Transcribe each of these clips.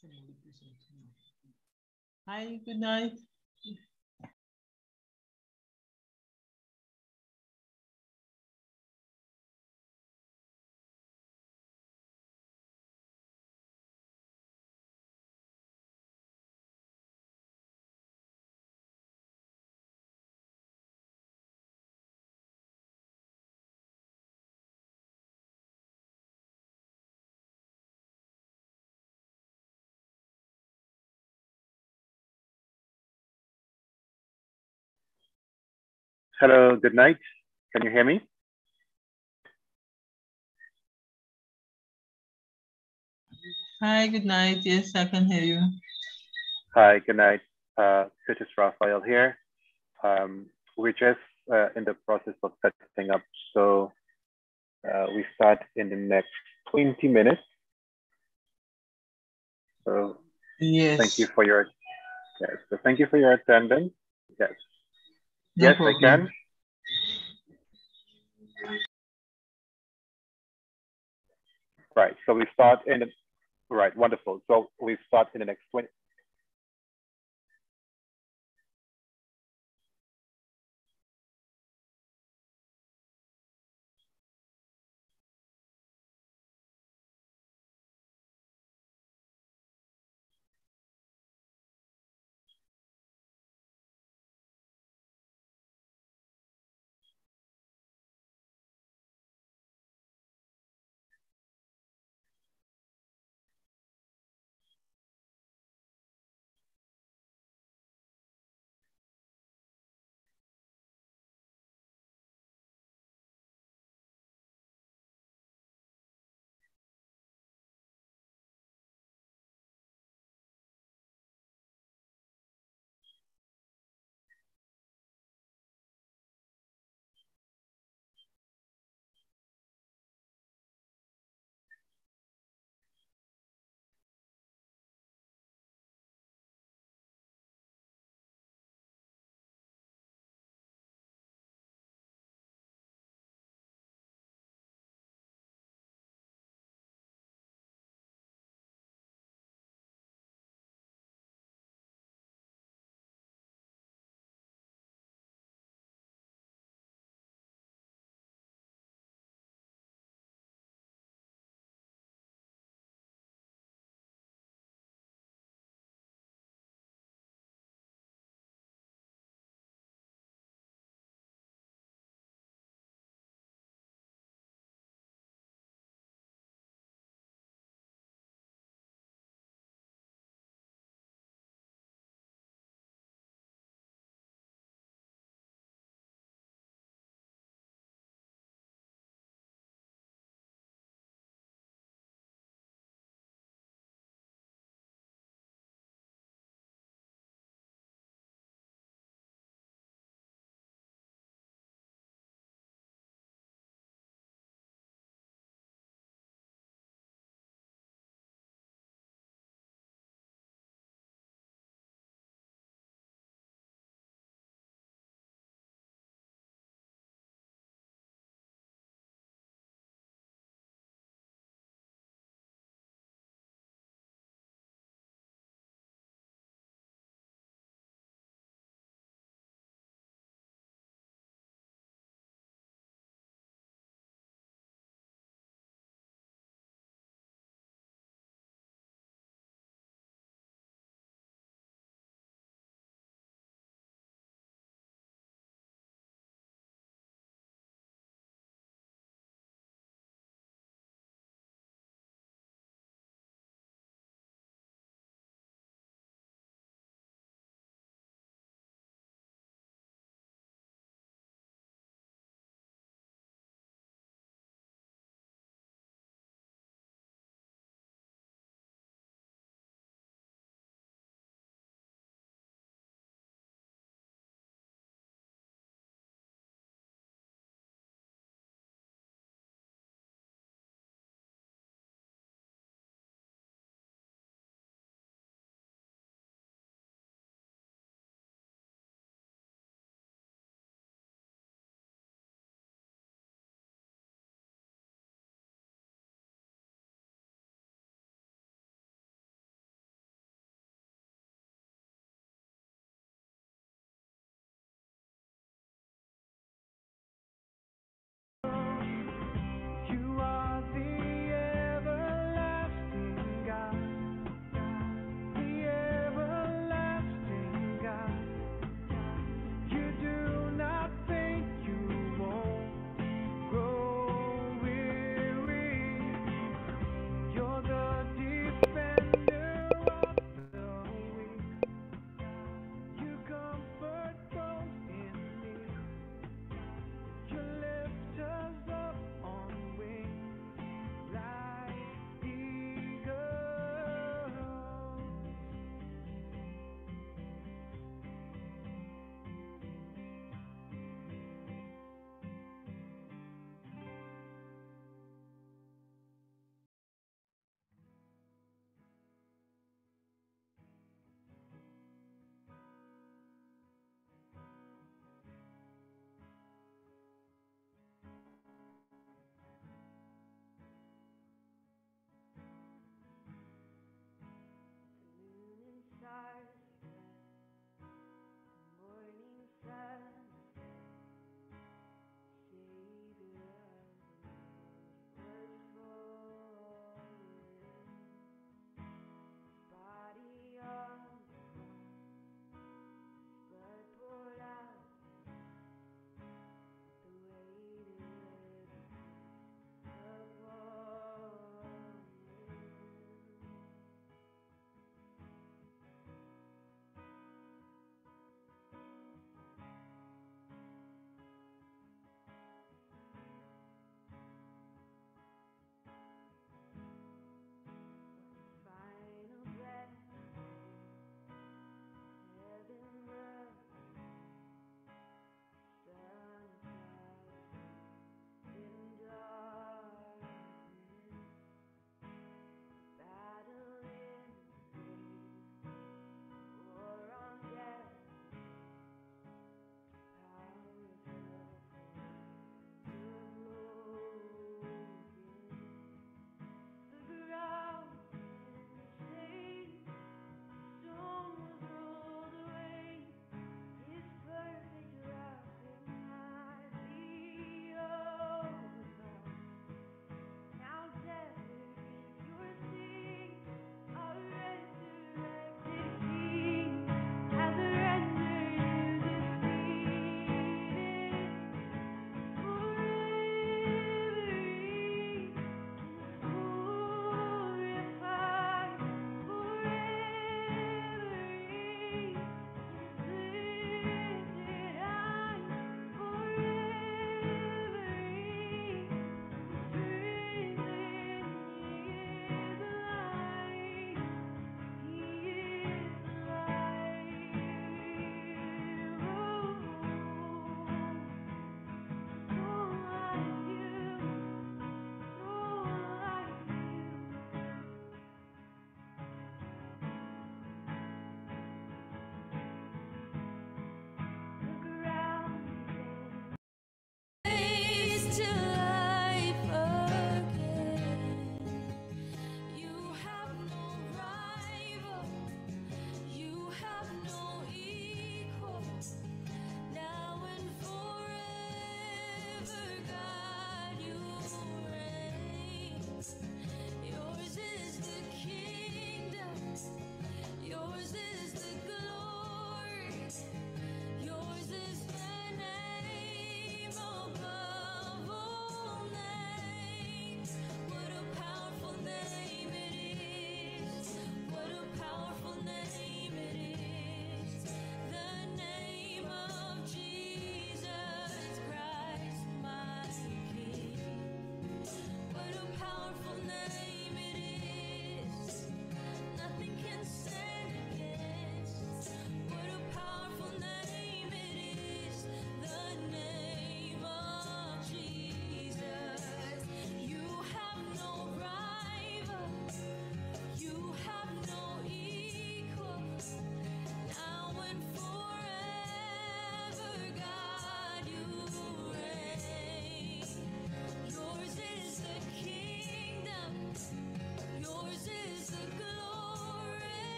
Hi, good night. Hello, good night. Can you hear me? Hi, good night. Yes, I can hear you. Hi, good night. This is Raphael here. We're just in the process of setting up, so we start in the next 20 minutes. So thank you Yes, for your yes. So thank you for your attendance. Yes, no yes, I problem. can. Right. So we start in the right. Wonderful. So we start in the next 20.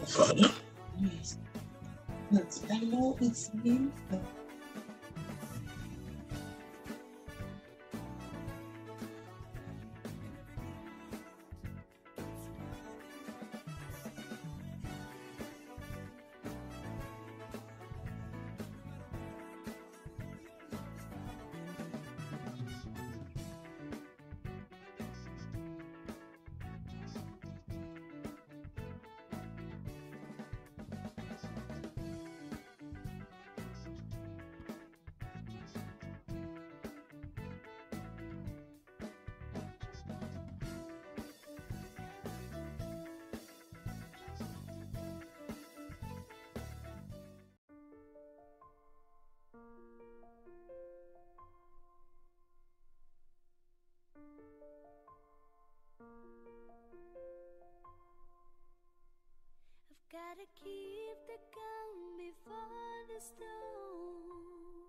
Yes. But I know it's him. I've gotta keep the gun before the storm.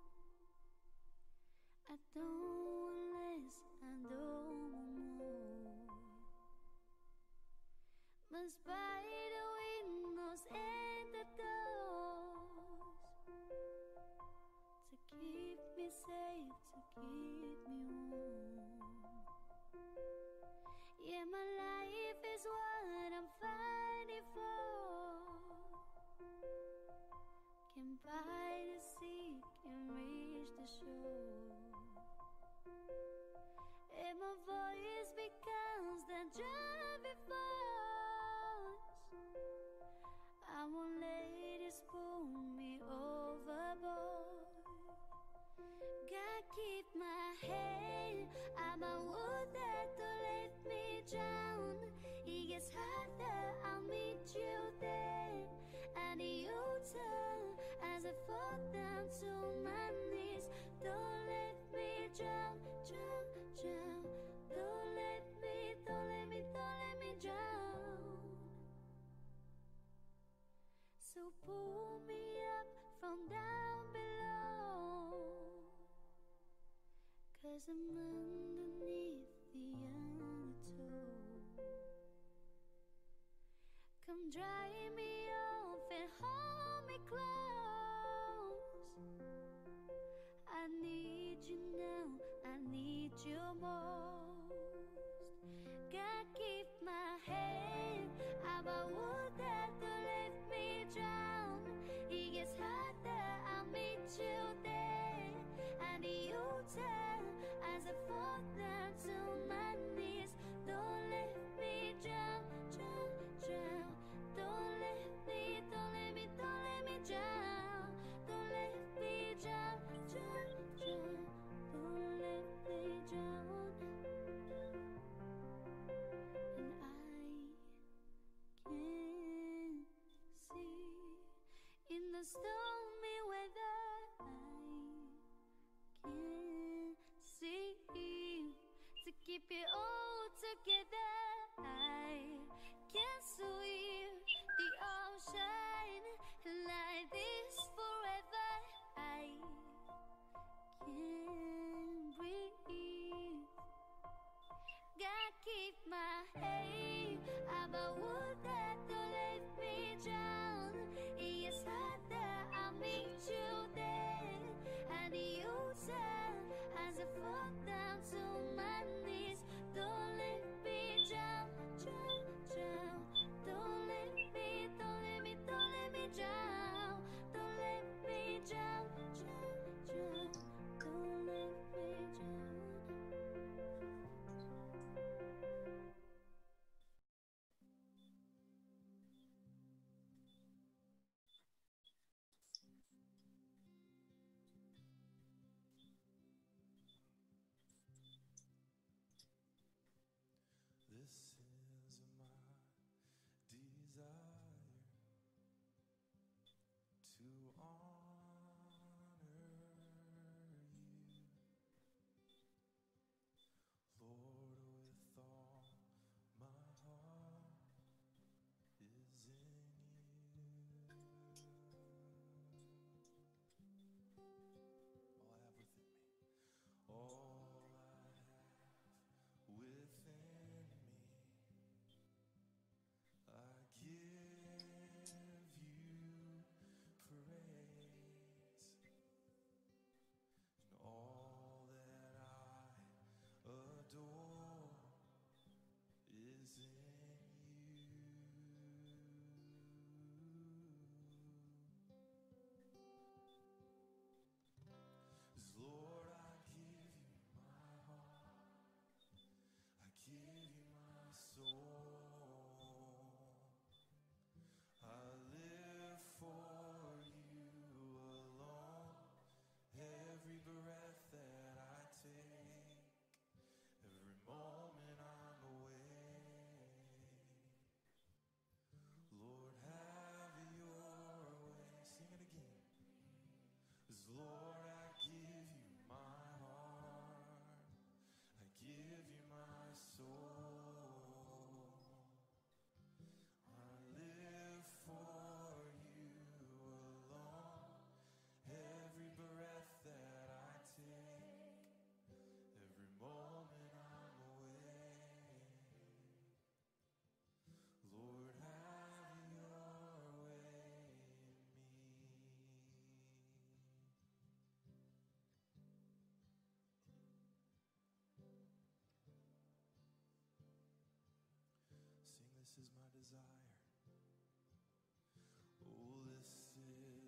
I don't want less, I don't want more. Must buy the windows and the doors to keep me safe, to keep me warm. Yeah, my life is what I'm fighting for. Can buy the sea, can reach the shore. And my voice becomes the driving force. I won't let it pull me overboard. Gotta keep my head above water to let me drown. It gets harder, I'll meet you there. And you turn as I fall down to my knees. Don't let me drown, drown, drown. Don't let me drown. So pull me up from down below, 'cause I'm underneath the undertow. Come dry me off and hold me close. I need you now, I need you most. Gotta keep my head above water to let me drown. It gets harder, I'll meet you there. And you tell as I fall down to my knees. Don't let me drown, drown, drown. Don't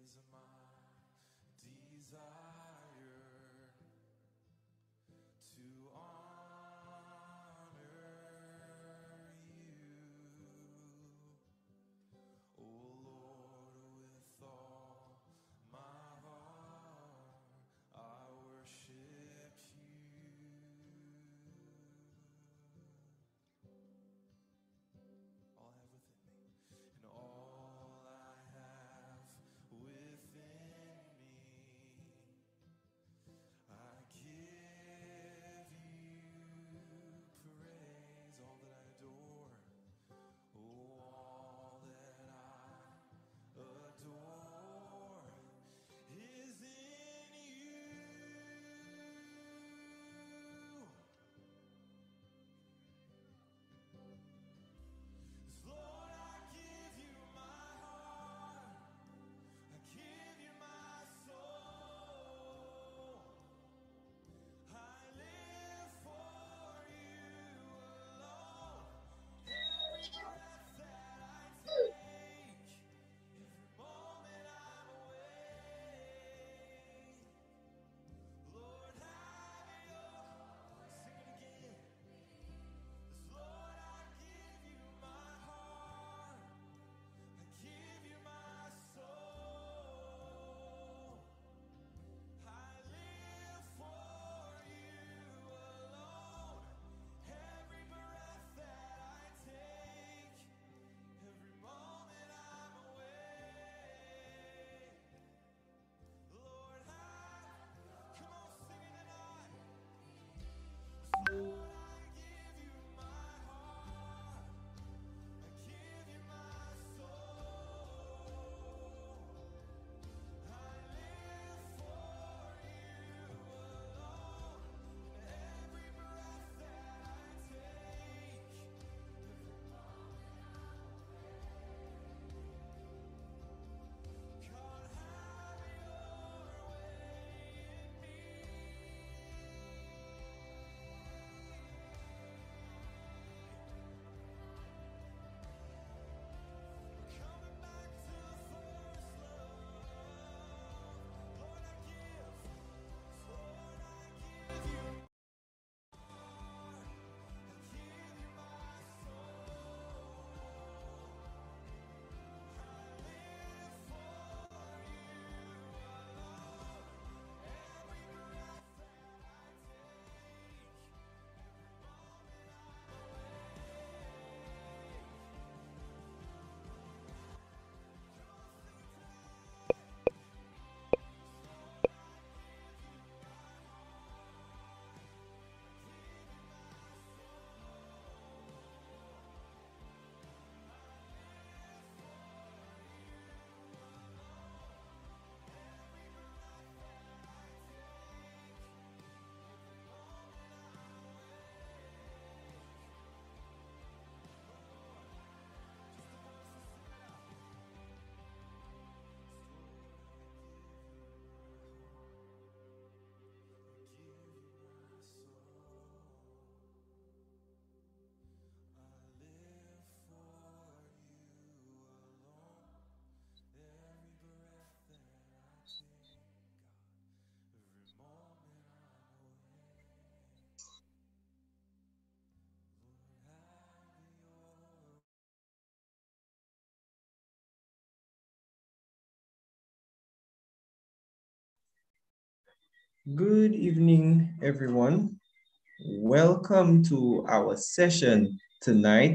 Good evening, everyone. Welcome to our session tonight,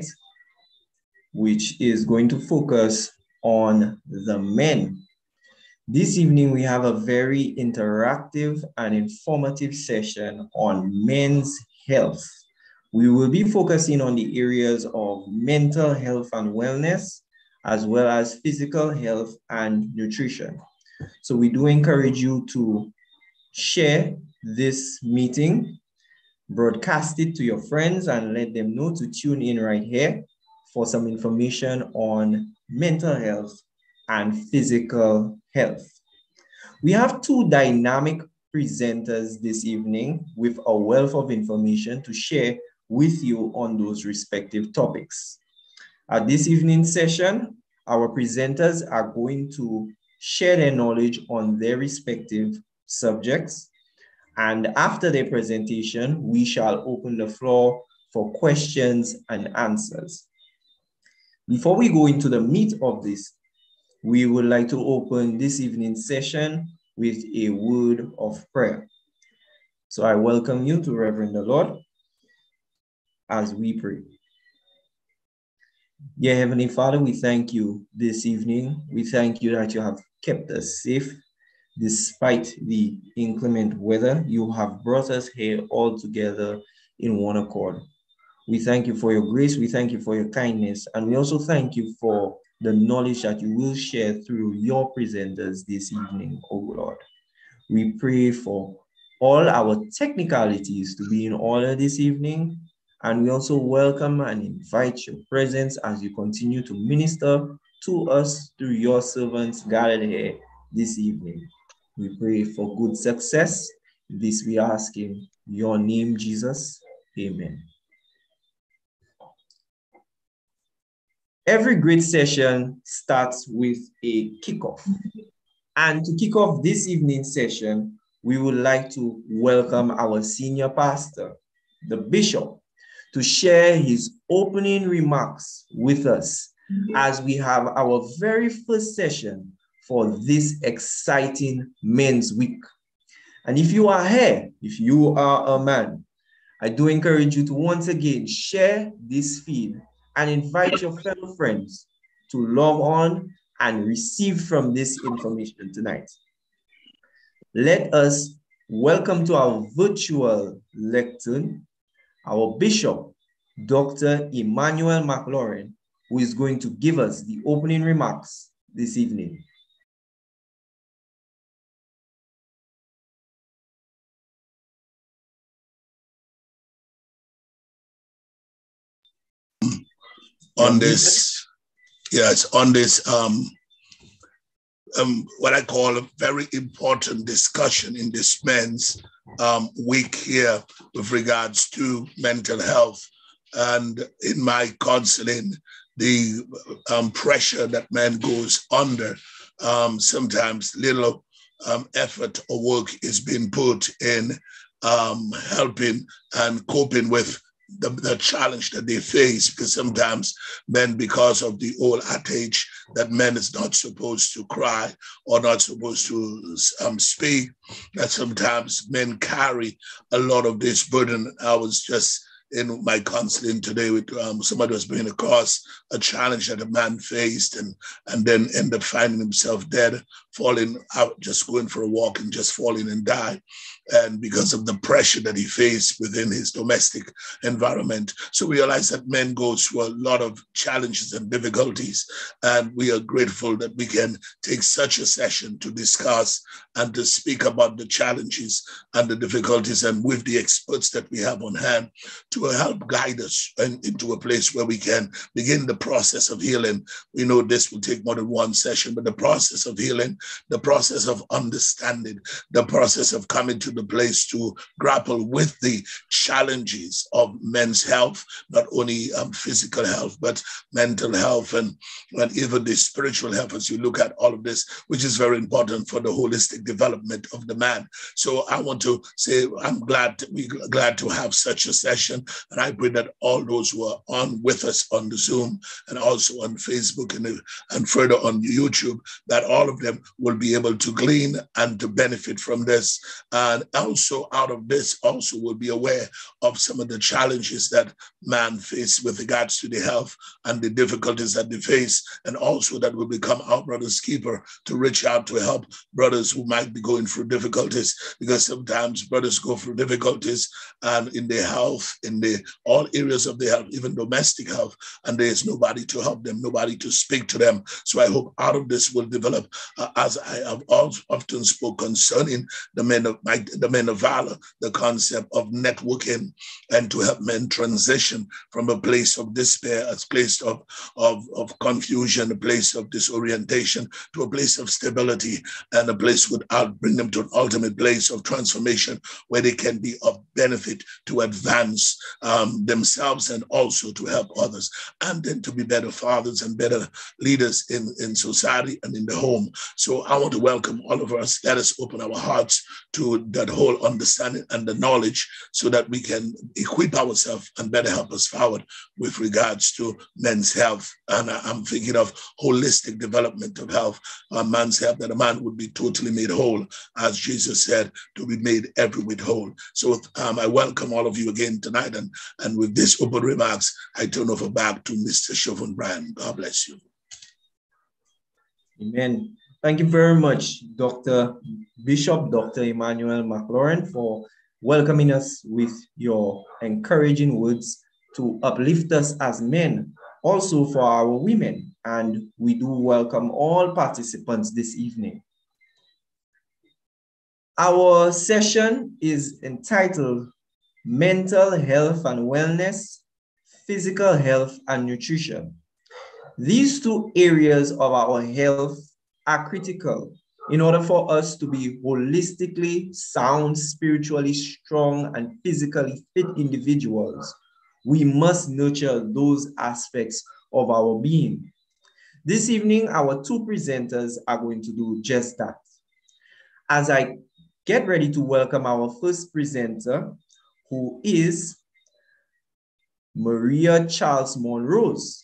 which is going to focus on the men. This evening, we have a very interactive and informative session on men's health. We will be focusing on the areas of mental health and wellness, as well as physical health and nutrition. So we do encourage you to share this meeting, broadcast it to your friends, and let them know to tune in right here for some information on mental health and physical health. We have two dynamic presenters this evening with a wealth of information to share with you on those respective topics. At this evening's session, our presenters are going to share their knowledge on their respective subjects. And after their presentation, we shall open the floor for questions and answers. Before we go into the meat of this, we would like to open this evening's session with a word of prayer. So I welcome you to Reverend the Lord as we pray. Dear Heavenly Father, we thank you this evening. We thank you that you have kept us safe despite the inclement weather. You have brought us here all together in one accord. We thank you for your grace. We thank you for your kindness. And we also thank you for the knowledge that you will share through your presenters this evening, O Lord. We pray for all our technicalities to be in order this evening. And we also welcome and invite your presence as you continue to minister to us through your servants gathered here this evening. We pray for good success. This we ask in your name, Jesus. Amen. Every great session starts with a kickoff. And to kick off this evening's session, we would like to welcome our senior pastor, the bishop, to share his opening remarks with us as we have our very first session for this exciting Men's Week. And if you are here, if you are a man, I do encourage you to once again share this feed and invite your fellow friends to log on and receive from this information tonight. Let us welcome to our virtual lectern, our bishop, Dr. Emmanuel McLaurin, who is going to give us the opening remarks this evening. On this, yes, on this, what I call a very important discussion in this Men's Week here with regards to mental health. And in my counseling, the pressure that man goes under, sometimes little effort or work is being put in helping and coping with the challenge that they face, because sometimes men, because of the old adage that men is not supposed to cry or not supposed to speak, that sometimes men carry a lot of this burden. I was just in my counseling today with somebody was bringing across a challenge that a man faced and then ended up finding himself dead, falling out, just going for a walk and just falling and die. And because of the pressure that he faced within his domestic environment. So we realize that men go through a lot of challenges and difficulties. And we are grateful that we can take such a session to discuss and to speak about the challenges and the difficulties, and with the experts that we have on hand to help guide us into a place where we can begin the process of healing. We know this will take more than one session, but the process of healing, the process of understanding, the process of coming to the place to grapple with the challenges of men's health, not only physical health, but mental health and even the spiritual health, as you look at all of this, which is very important for the holistic development of the man. So I want to say we're glad to have such a session, and I pray that all those who are on with us on the Zoom and also on Facebook and further on YouTube, that all of them will be able to glean and to benefit from this. And also out of this also will be aware of some of the challenges that man faces with regards to the health and the difficulties that they face, and also that will become our brother's keeper to reach out to help brothers who might be going through difficulties, because sometimes brothers go through difficulties and in their health, in all areas of their health, even domestic health, and there is nobody to help them, nobody to speak to them. So I hope out of this will develop, as I have often spoken concerning the men of the Men of Valor, the concept of networking and to help men transition from a place of despair, a place of confusion, a place of disorientation, to a place of stability, and a place without bring them to an ultimate place of transformation where they can be of benefit to advance themselves and also to help others, and then to be better fathers and better leaders in society and in the home. So I want to welcome all of us. Let us open our hearts to that whole understanding and the knowledge so that we can equip ourselves and better help us forward with regards to men's health. And I'm thinking of holistic development of health, man's health, that a man would be totally made whole, as Jesus said, to be made every whit whole. So I welcome all of you again tonight. And with this open remarks, I turn over back to Mr. Chauvin Bryan. God bless you. Amen. Thank you very much, Dr. Bishop, Dr. Emmanuel McLaurin, for welcoming us with your encouraging words to uplift us as men, also for our women. And we do welcome all participants this evening. Our session is entitled Mental Health and Wellness, Physical Health and Nutrition. These two areas of our health are critical in order for us to be holistically sound, spiritually strong, and physically fit individuals. We must nurture those aspects of our being. This evening, our two presenters are going to do just that. As I get ready to welcome our first presenter, who is Maria Charles Monrose.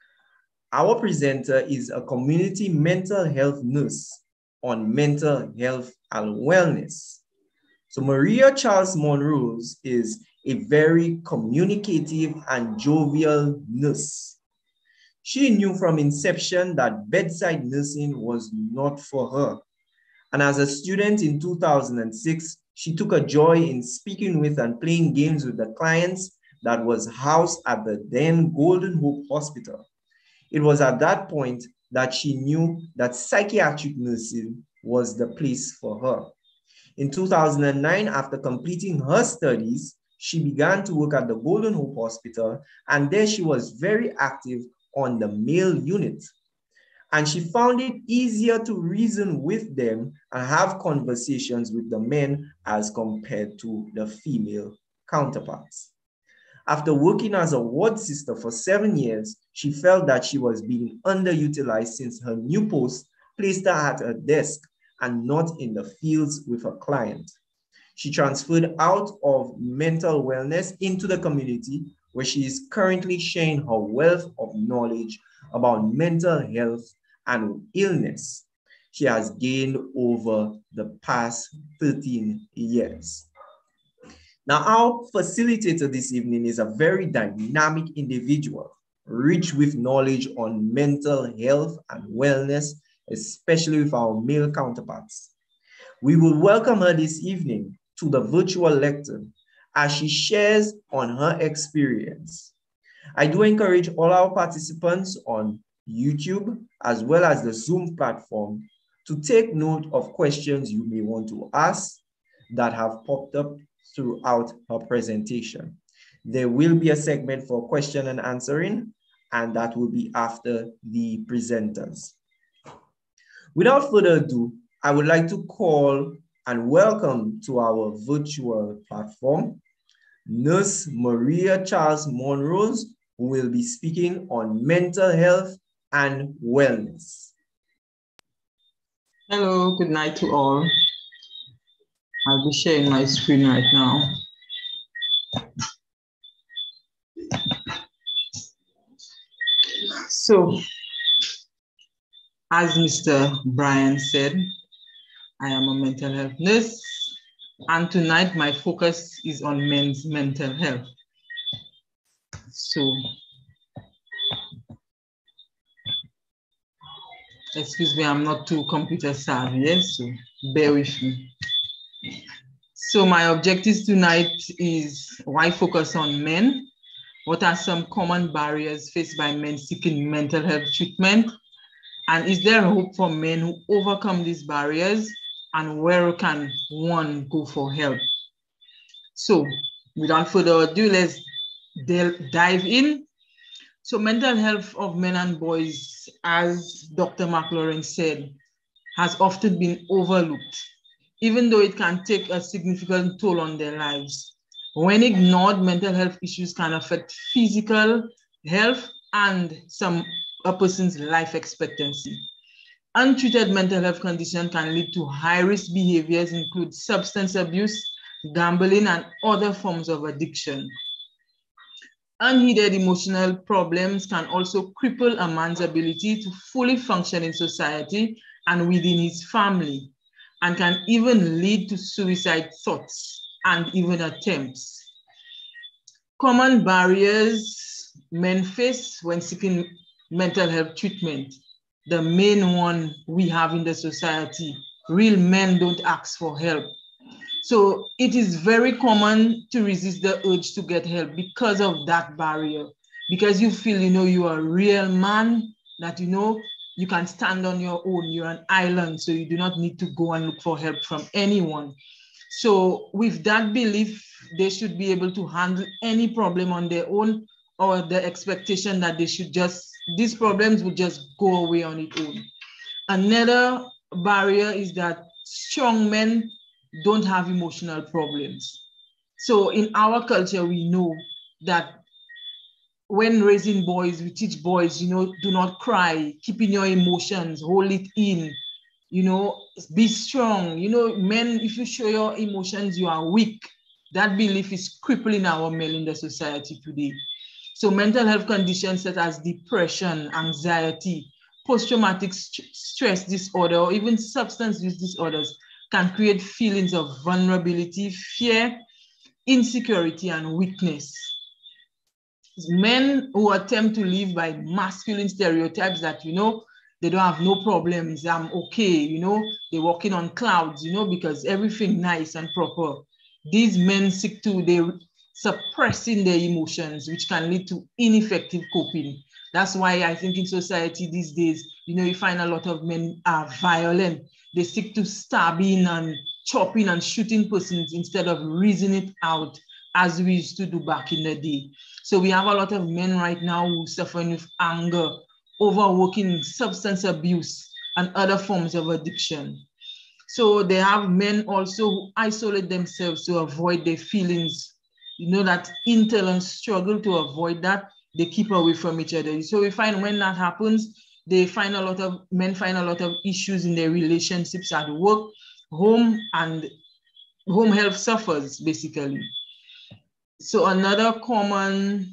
Our presenter is a community mental health nurse on mental health and wellness. So Maria Charles Monrose is a very communicative and jovial nurse. She knew from inception that bedside nursing was not for her. And as a student in 2006, she took a joy in speaking with and playing games with the clients that was housed at the then Golden Hope Hospital. It was at that point that she knew that psychiatric nursing was the place for her. In 2009, after completing her studies, she began to work at the Golden Hope Hospital, and there she was very active on the male unit. And she found it easier to reason with them and have conversations with the men as compared to the female counterparts. After working as a ward sister for 7 years, she felt that she was being underutilized since her new post placed her at her desk and not in the fields with a client. She transferred out of mental wellness into the community, where she is currently sharing her wealth of knowledge about mental health and illness she has gained over the past 13 years. Now, our facilitator this evening is a very dynamic individual, rich with knowledge on mental health and wellness, especially with our male counterparts. We will welcome her this evening to the virtual lecture as she shares on her experience. I do encourage all our participants on YouTube as well as the Zoom platform to take note of questions you may want to ask that have popped up throughout her presentation. There will be a segment for question and answering, and that will be after the presenters. Without further ado, I would like to call and welcome to our virtual platform, Nurse Maria Charles Monrose, who will be speaking on mental health and wellness. Hello, good night to all. I'll be sharing my screen right now. So, as Mr. Bryan said, I am a mental health nurse, and tonight my focus is on men's mental health. So, excuse me, I'm not too computer savvy, so bear with me. So my objectives tonight is why focus on men? What are some common barriers faced by men seeking mental health treatment? And is there hope for men who overcome these barriers? and where can one go for help? So without further ado, let's dive in. So mental health of men and boys, as Dr. McLaurin said, has often been overlooked, even though it can take a significant toll on their lives. When ignored, mental health issues can affect physical health and a person's life expectancy. Untreated mental health condition can lead to high-risk behaviors, include substance abuse, gambling, and other forms of addiction. Unheeded emotional problems can also cripple a man's ability to fully function in society and within his family, and can even lead to suicide thoughts and even attempts. Common barriers men face when seeking mental health treatment. The main one we have in the society, real men don't ask for help. So it is very common to resist the urge to get help because of that barrier, because you feel, you are a real man, that, you can stand on your own, you're an island, so you do not need to go and look for help from anyone. So with that belief, they should be able to handle any problem on their own, or the expectation that these problems will just go away on its own. Another barrier is that strong men don't have emotional problems. So in our culture, we know that when raising boys, we teach boys, do not cry, keep in your emotions, hold it in, be strong. Men, if you show your emotions, you are weak. That belief is crippling our men in the society today. So mental health conditions such as depression, anxiety, post-traumatic stress disorder, or even substance use disorders can create feelings of vulnerability, fear, insecurity, and weakness. Men who attempt to live by masculine stereotypes that, they don't have no problems, I'm okay, they're walking on clouds, because everything nice and proper. These men they're suppressing their emotions, which can lead to ineffective coping. That's why I think in society these days, you find a lot of men are violent. They seek to stabbing and chopping and shooting persons instead of reasoning it out as we used to do back in the day. So we have a lot of men right now who are suffering with anger, overworking, substance abuse, and other forms of addiction. So they have men also who isolate themselves to avoid their feelings. That internal struggle to avoid that, they keep away from each other. So we find when that happens, men find a lot of issues in their relationships at work, home, and home health suffers, basically. So another common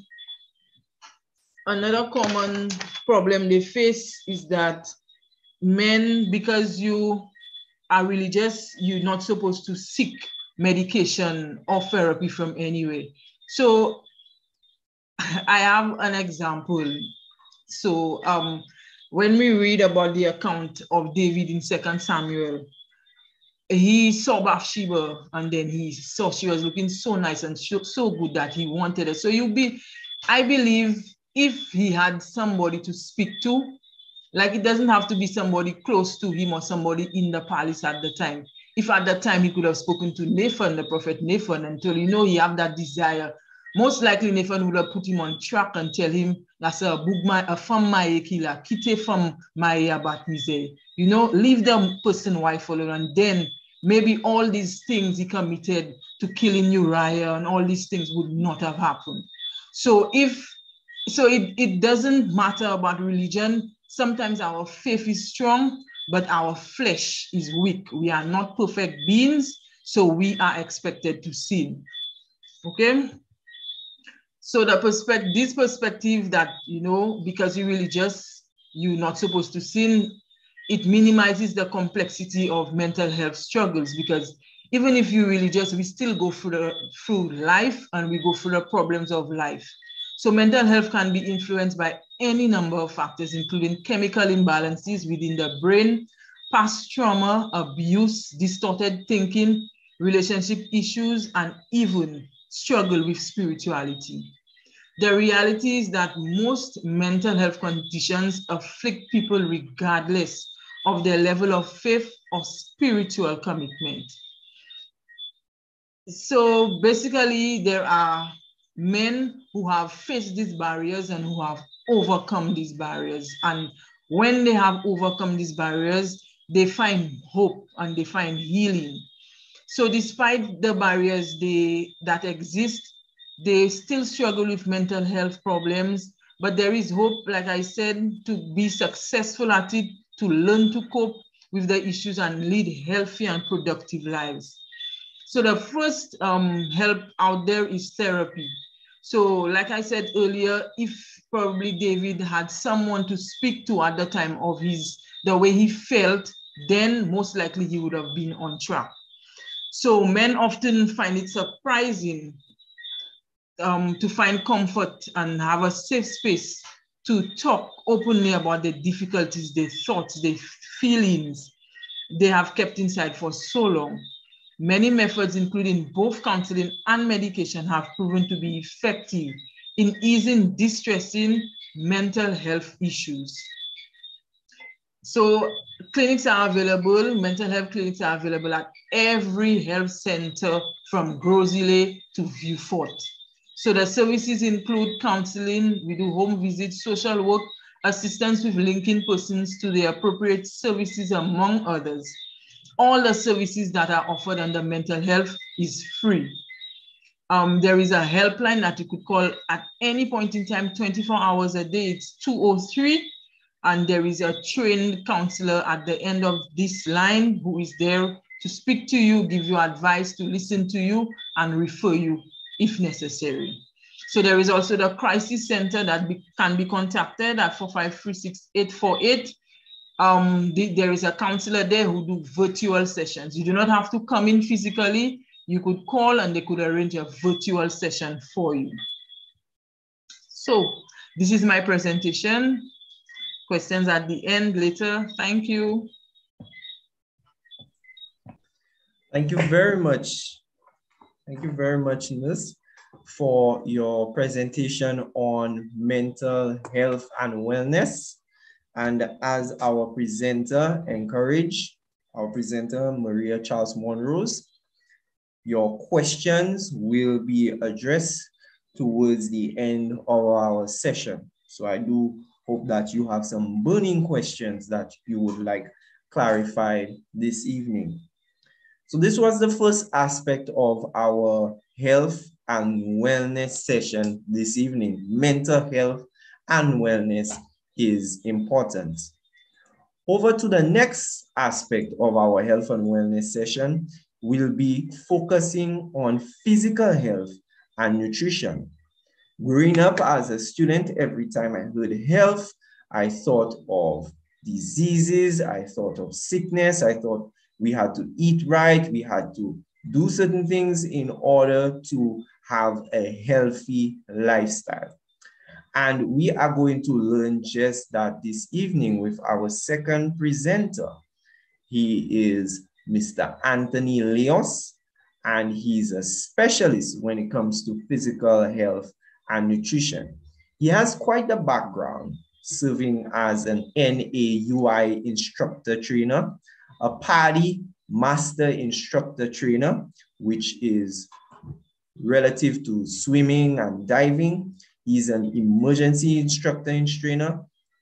problem they face is that men, because you are religious, you're not supposed to seek medication or therapy from anywhere. So I have an example. So when we read about the account of David in 2 Samuel, he saw Bathsheba, and then he saw she was looking so nice and so good that he wanted her. So I believe if he had somebody to speak to, like it doesn't have to be somebody close to him or somebody in the palace at the time. If at that time he could have spoken to Nathan, the prophet Nathan, and told he have that desire, most likely Nathan would have put him on track and tell him, that's a femme maye killer, kite femme maye abat mise. Leave the person wife alone, and then maybe all these things he committed to killing Uriah and all these things would not have happened. So it doesn't matter about religion. Sometimes our faith is strong, but our flesh is weak. We are not perfect beings, so we are expected to sin. Okay? So this perspective that, because you're religious, you're not supposed to sin, it minimizes the complexity of mental health struggles, because even if you're religious, we still go through life, and we go through the problems of life. So mental health can be influenced by any number of factors, including chemical imbalances within the brain, past trauma, abuse, distorted thinking, relationship issues, and even struggle with spirituality. The reality is that most mental health conditions afflict people regardless of their level of faith or spiritual commitment. So basically, there are men who have faced these barriers and who have overcome these barriers. And when they have overcome these barriers, they find hope and they find healing. So despite the barriers that exist, they still struggle with mental health problems, but there is hope, like I said, to be successful at it, to learn to cope with the issues and lead healthy and productive lives. So the first help out there is therapy. So like I said earlier, if probably David had someone to speak to at the time of the way he felt, then most likely he would have been on track. So men often find it surprising to find comfort and have a safe space to talk openly about the difficulties, their thoughts, their feelings they have kept inside for so long. Many methods, including both counseling and medication, have proven to be effective in easing distressing mental health issues. So clinics are available, mental health clinics are available at every health center from Grosile to Vieux Fort. So the services include counseling, we do home visits, social work, assistance with linking persons to the appropriate services, among others. All the services that are offered under mental health is free. There is a helpline that you could call at any point in time, 24 hours a day, it's 203. And there is a trained counselor at the end of this line who is there to speak to you, give you advice, to listen to you, and refer you if necessary. So there is also the crisis center that can be contacted at 453-6848. There is a counselor there who do virtual sessions. You do not have to come in physically. You could call and they could arrange a virtual session for you. So this is my presentation. Questions at the end later. Thank you. Thank you very much. Thank you very much, Ms., for your presentation on mental health and wellness. And as our presenter encouraged, our presenter, Maria Charles Monrose, your questions will be addressed towards the end of our session. So I do hope that you have some burning questions that you would like clarified this evening. So this was the first aspect of our health and wellness session this evening. Mental health and wellness is important. Over to the next aspect of our health and wellness session, we'll be focusing on physical health and nutrition. Growing up as a student, every time I heard health, I thought of diseases, I thought of sickness, I thought we had to eat right, we had to do certain things in order to have a healthy lifestyle. And we are going to learn just that this evening with our second presenter. He is Mr. Anthony Leos, and he's a specialist when it comes to physical health and nutrition. He has quite a background, serving as an NAUI instructor trainer, a PADI master instructor trainer, which is relative to swimming and diving. He's an emergency instructor trainer.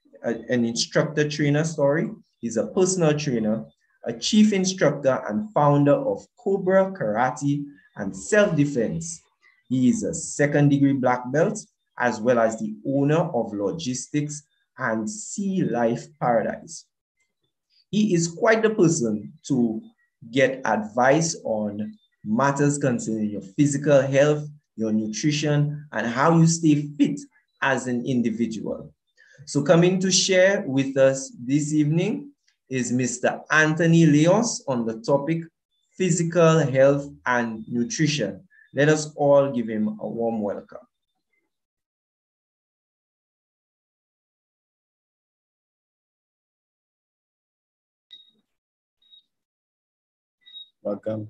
He's a personal trainer, a chief instructor and founder of Cobra Karate and Self-Defense. He is a second-degree black belt, as well as the owner of Logistics and Sea Life Paradise. He is quite the person to get advice on matters concerning your physical health, your nutrition, and how you stay fit as an individual. So coming to share with us this evening is Mr. Anthony Leos on the topic physical health and nutrition. Let us all give him a warm welcome. Welcome.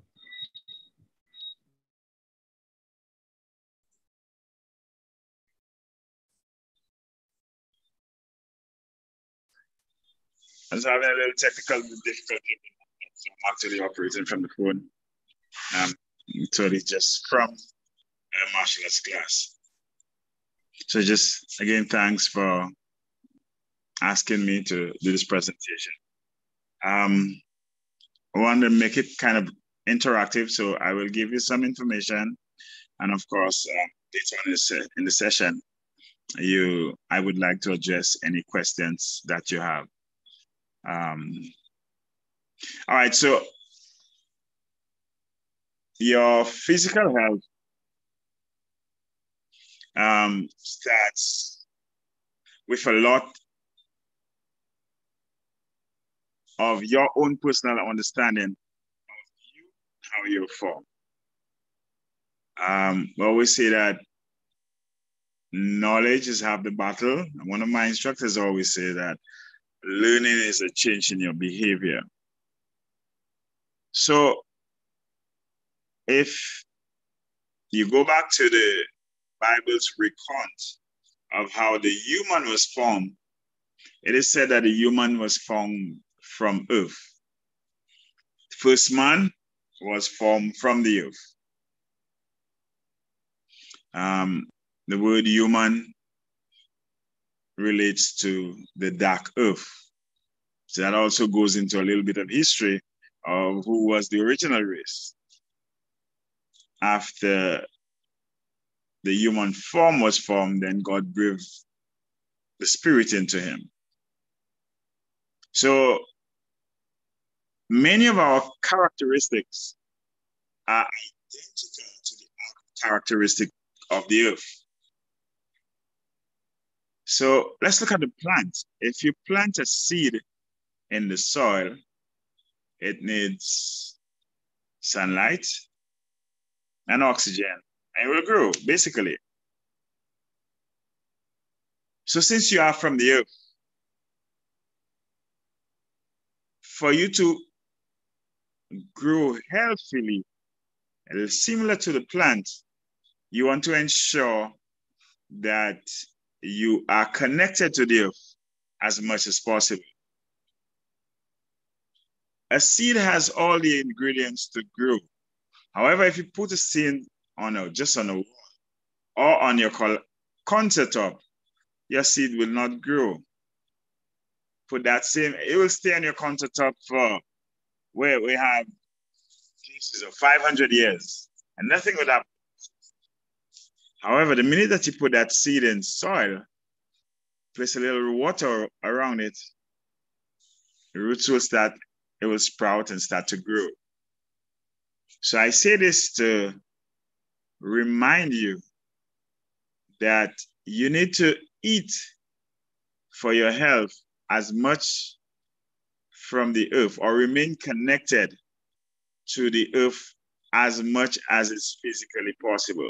I was having a little technical difficulty. So I'm actually operating from the phone. So it's just from a martial arts class. So just again, thanks for asking me to do this presentation. I want to make it kind of interactive, so I will give you some information, and of course, later on in the session, I would like to address any questions that you have. All right, so your physical health starts with a lot of your own personal understanding of you, how you're formed. We always say that knowledge is half the battle. And one of my instructors always say that learning is a change in your behavior. So if you go back to the Bible's recount of how the human was formed, it is said that the human was formed from earth. The first man was formed from the earth. The word human relates to the dark earth. So that also goes into a little bit of history of who was the original race. After the human form was formed, then God breathed the spirit into him. So many of our characteristics are identical to the characteristic of the earth. So let's look at the plant. If you plant a seed in the soil, it needs sunlight and oxygen, and it will grow, basically. So since you are from the earth, for you to grow healthily, similar to the plant, you want to ensure that you are connected to the earth as much as possible. A seed has all the ingredients to grow. However, if you put a seed just on a wall or on your countertop, your seed will not grow. It will stay on your countertop for where we have cases of 500 years and nothing would happen. However, the minute that you put that seed in soil, place a little water around it, the roots will sprout and start to grow. So I say this to remind you that you need to eat for your health as much from the earth, or remain connected to the earth as much as is physically possible.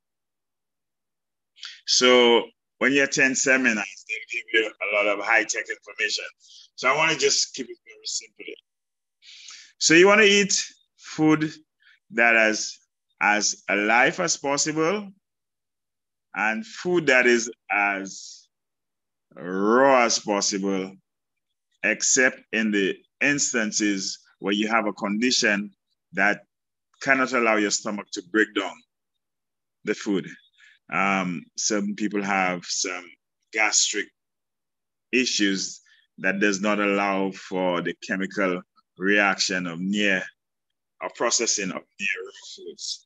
So when you attend seminars, they give you a lot of high-tech information. So I want to just keep it very simple. So you want to eat food that is as alive as possible, and food that is as raw as possible, except in the instances where you have a condition that cannot allow your stomach to break down the food. Some people have some gastric issues that does not allow for the chemical reaction of processing of near raw foods.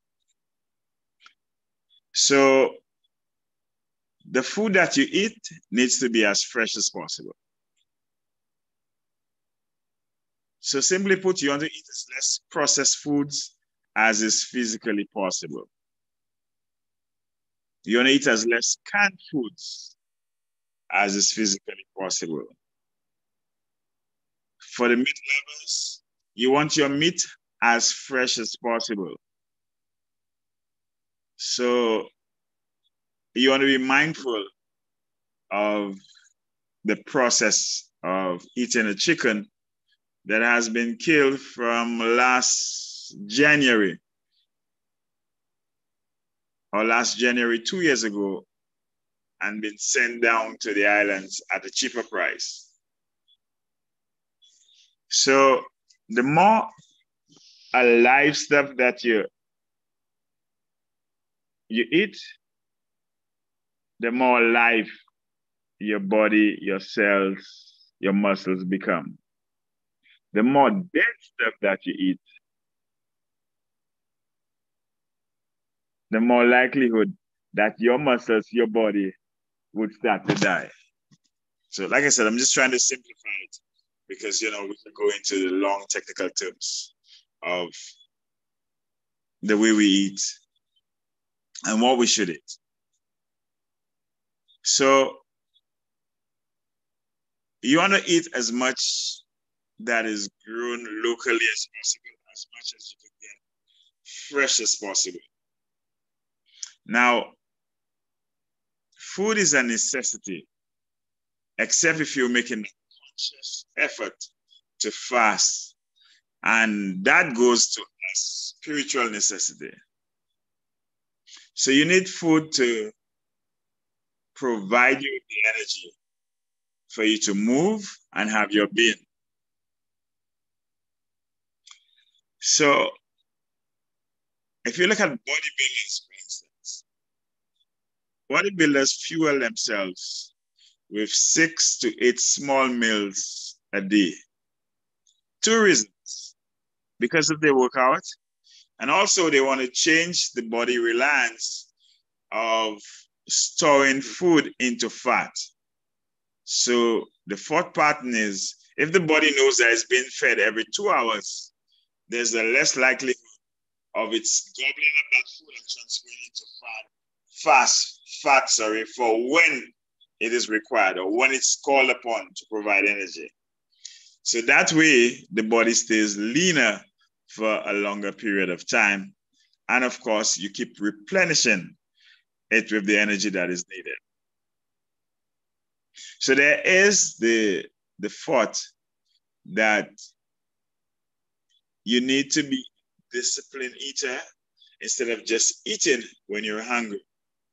So the food that you eat needs to be as fresh as possible. So simply put, you want to eat as less processed foods as is physically possible. You want to eat as less canned foods as is physically possible. For the meat lovers, you want your meat as fresh as possible. So you want to be mindful of the process of eating a chicken that has been killed from last January, or last January 2 years ago, and been sent down to the islands at a cheaper price. So the more alive stuff that you eat, the more alive your body, your cells, your muscles become. The more dead stuff that you eat, the more likelihood that your muscles, your body would start to die. So like I said, I'm just trying to simplify it because, we can go into the long technical terms of the way we eat and what we should eat. So you want to eat as much that is grown locally as possible, as much as you can get fresh as possible. Now, food is a necessity, except if you're making a conscious effort to fast. And that goes to a spiritual necessity. So you need food to provide you with the energy for you to move and have your being. So if you look at bodybuilders, for instance, bodybuilders fuel themselves with 6 to 8 small meals a day. 2 reasons: because of their workout, and also they want to change the body reliance of storing food into fat. So the fourth pattern is, if the body knows that it's being fed every 2 hours, there's a less likelihood of its gobbling up that food and transferring it to fat for when it is required or when it's called upon to provide energy. So that way, the body stays leaner for a longer period of time. And of course, you keep replenishing it with the energy that is needed. So there is the thought that you need to be a disciplined eater instead of just eating when you're hungry.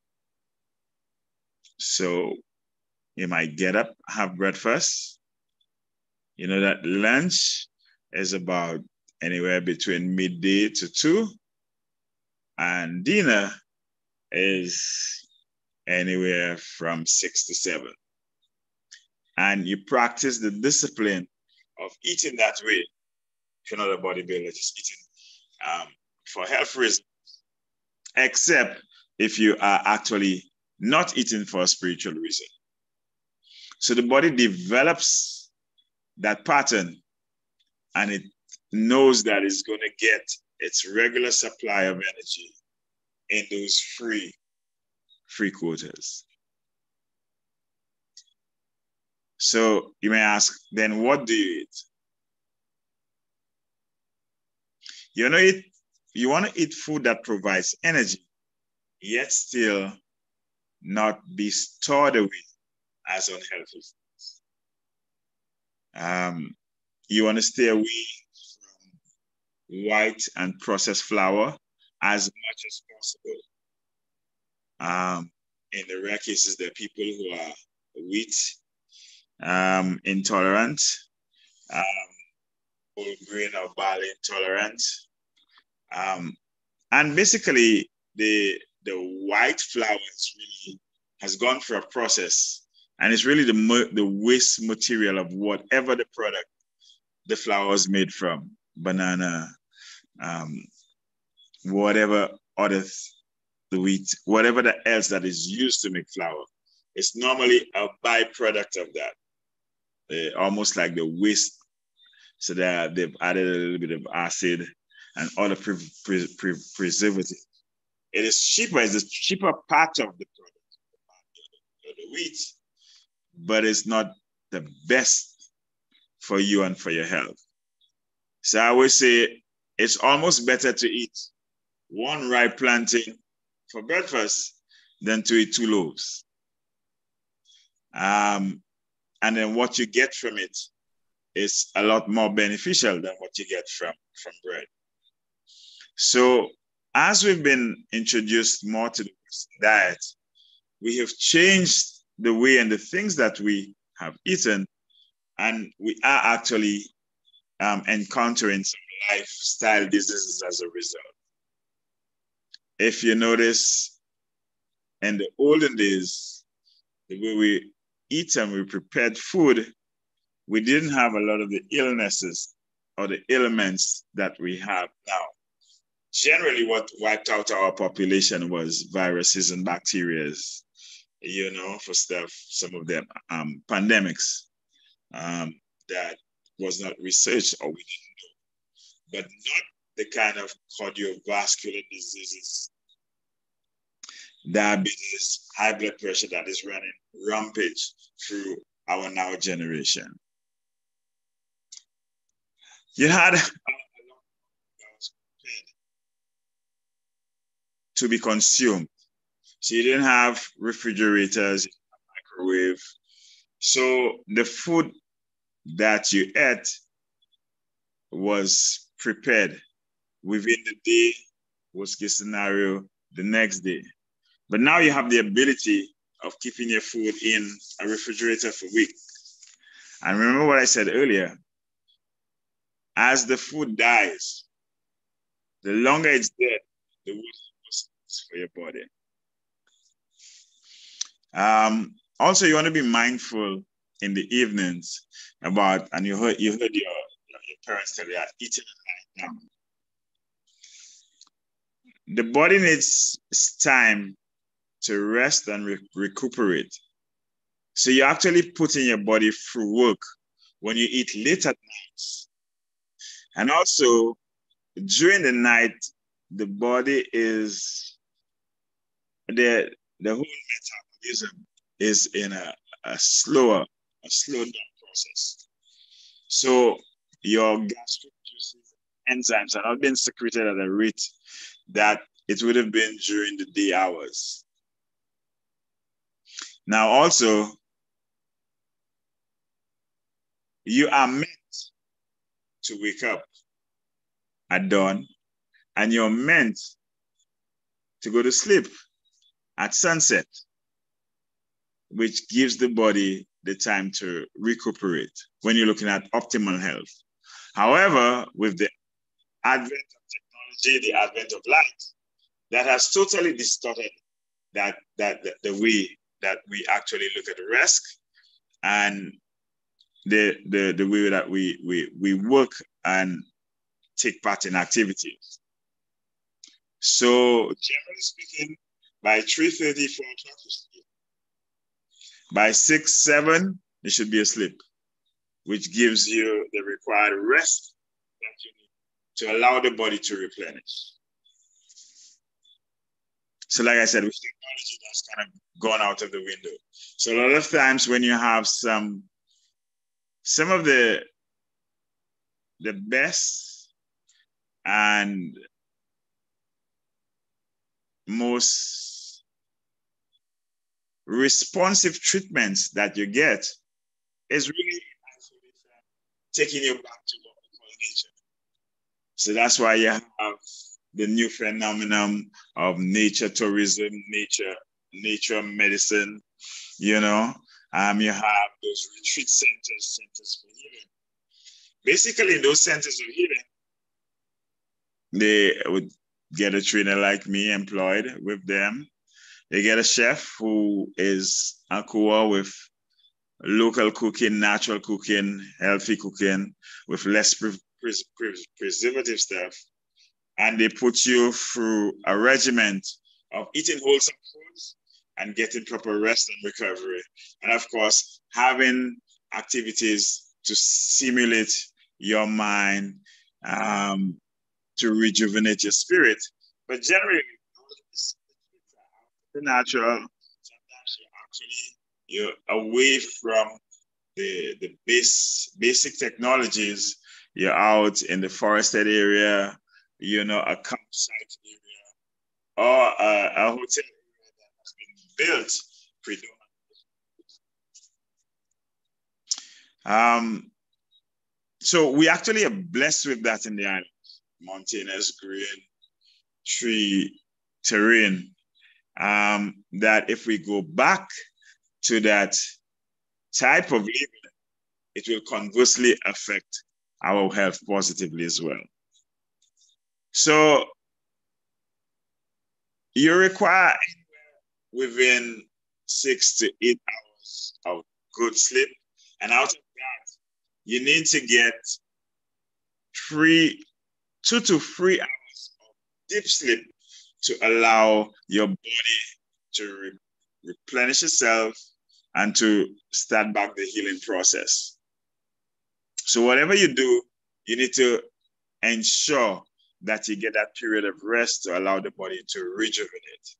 So you might get up, have breakfast. You know that lunch is about anywhere between midday to 2, and dinner is anywhere from 6 to 7. And you practice the discipline of eating that way. If you're not a bodybuilder, just eating for health reasons, except if you are actually not eating for a spiritual reason. So the body develops that pattern, and it knows that it's going to get its regular supply of energy in those free quotas. So you may ask, then what do you eat? You want to eat food that provides energy, yet still not be stored away as unhealthy foods. You want to stay away from white and processed flour as much as possible. In the rare cases, there are people who are wheat intolerant, whole grain or barley intolerant. And basically, the white flour has gone through a process, and it's really the waste material of whatever the product the flour is made from, banana, whatever other the wheat, whatever else that is used to make flour. It's normally a byproduct of that, almost like the waste. So that they've added a little bit of acid and other preservatives. It is cheaper. It's the cheaper part of the product, the wheat, but it's not the best for you and for your health. So I would say it's almost better to eat 1 ripe plantain for breakfast than to eat 2 loaves. And then what you get from it is a lot more beneficial than what you get from bread. So as we've been introduced more to the diet, we have changed the way and the things that we have eaten, and we are actually encountering some lifestyle diseases as a result. If you notice, in the olden days, the way we eat and we prepared food, we didn't have a lot of the illnesses or the ailments that we have now. Generally, what wiped out our population was viruses and bacteria, you know, for stuff, some of them pandemics that was not researched or we didn't know, but not the kind of cardiovascular diseases, diabetes, high blood pressure that is running rampage through our now generation. You had a lot that was prepared to be consumed. So you didn't have refrigerators, microwave. So the food that you ate was prepared within the day, worst case scenario, the next day. But now you have the ability of keeping your food in a refrigerator for weeks. And remember what I said earlier, as the food dies, the longer it's dead, the worse it is for your body. Also, you want to be mindful in the evenings about, and you heard your parents tell you that eating at night now. The body needs time to rest and recuperate. So you're actually putting your body through work when you eat late at night. And also, during the night, the body is, the whole metabolism is in a slowed down process. So your gastric juices, enzymes are not being secreted at a rate that it would have been during the day hours. Now also, you are meant to wake up at dawn, and you're meant to go to sleep at sunset, which gives the body the time to recuperate when you're looking at optimal health. However, with the advent of technology, the advent of light, that has totally distorted the way that we actually look at rest and the way that we work and take part in activities. So generally speaking, by 3:30, 4 o'clock, you sleep. By 6, 7, you should be asleep, which gives you the required rest that you need to allow the body to replenish. So like I said, with technology, that's kind of gone out of the window. So a lot of times when you have some of the best and most responsive treatments that you get is really taking you back to what we call nature. So that's why you have the new phenomenon of nature tourism, nature medicine, you know. You have those retreat centers for healing. Basically, in those centers of healing, they would get a trainer like me employed with them. They get a chef who is aqua with local cooking, natural cooking, healthy cooking, with less preservative stuff. And they put you through a regimen of eating wholesome foods and getting proper rest and recovery. And of course, having activities to stimulate your mind, to rejuvenate your spirit. But generally, the natural, sometimes you're away from the basic technologies. You're out in the forested area, you know, a campsite area, or a hotel area that has been built predominantly. So we actually are blessed with that in the island. Mountainous, green, tree, terrain. That if we go back to that type of living, it will conversely affect our health positively as well. So you require within 6 to 8 hours of good sleep. And out of that, you need to get 2 to 3 hours of deep sleep to allow your body to replenish itself and to start back the healing process. So whatever you do, you need to ensure that you get that period of rest to allow the body to rejuvenate.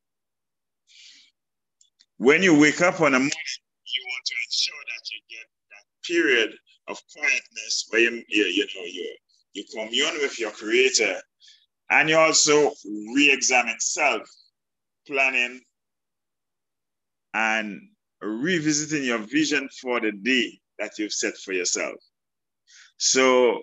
When you wake up in the morning, you want to ensure that you get that period of quietness where you commune with your Creator, and you also re-examine self, planning and revisiting your vision for the day that you've set for yourself. So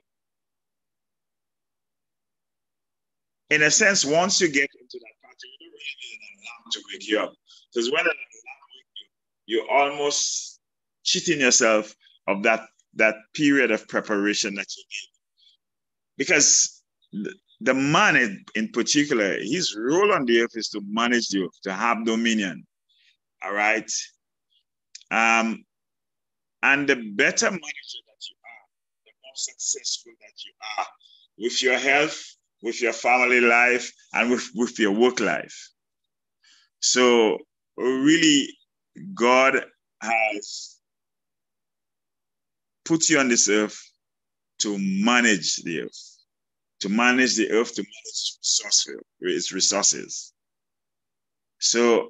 in a sense, once you get into that pattern, you don't really need an alarm to wake you up. Because when an alarm wakes you, you're almost cheating yourself of that period of preparation that you need. Because the man in particular, his role on the earth is to manage the earth, to have dominion. All right. And the better manager that you are, the more successful that you are with your health, with your family life, and with your work life. So really, God has put you on this earth to manage the earth, to manage its resources. So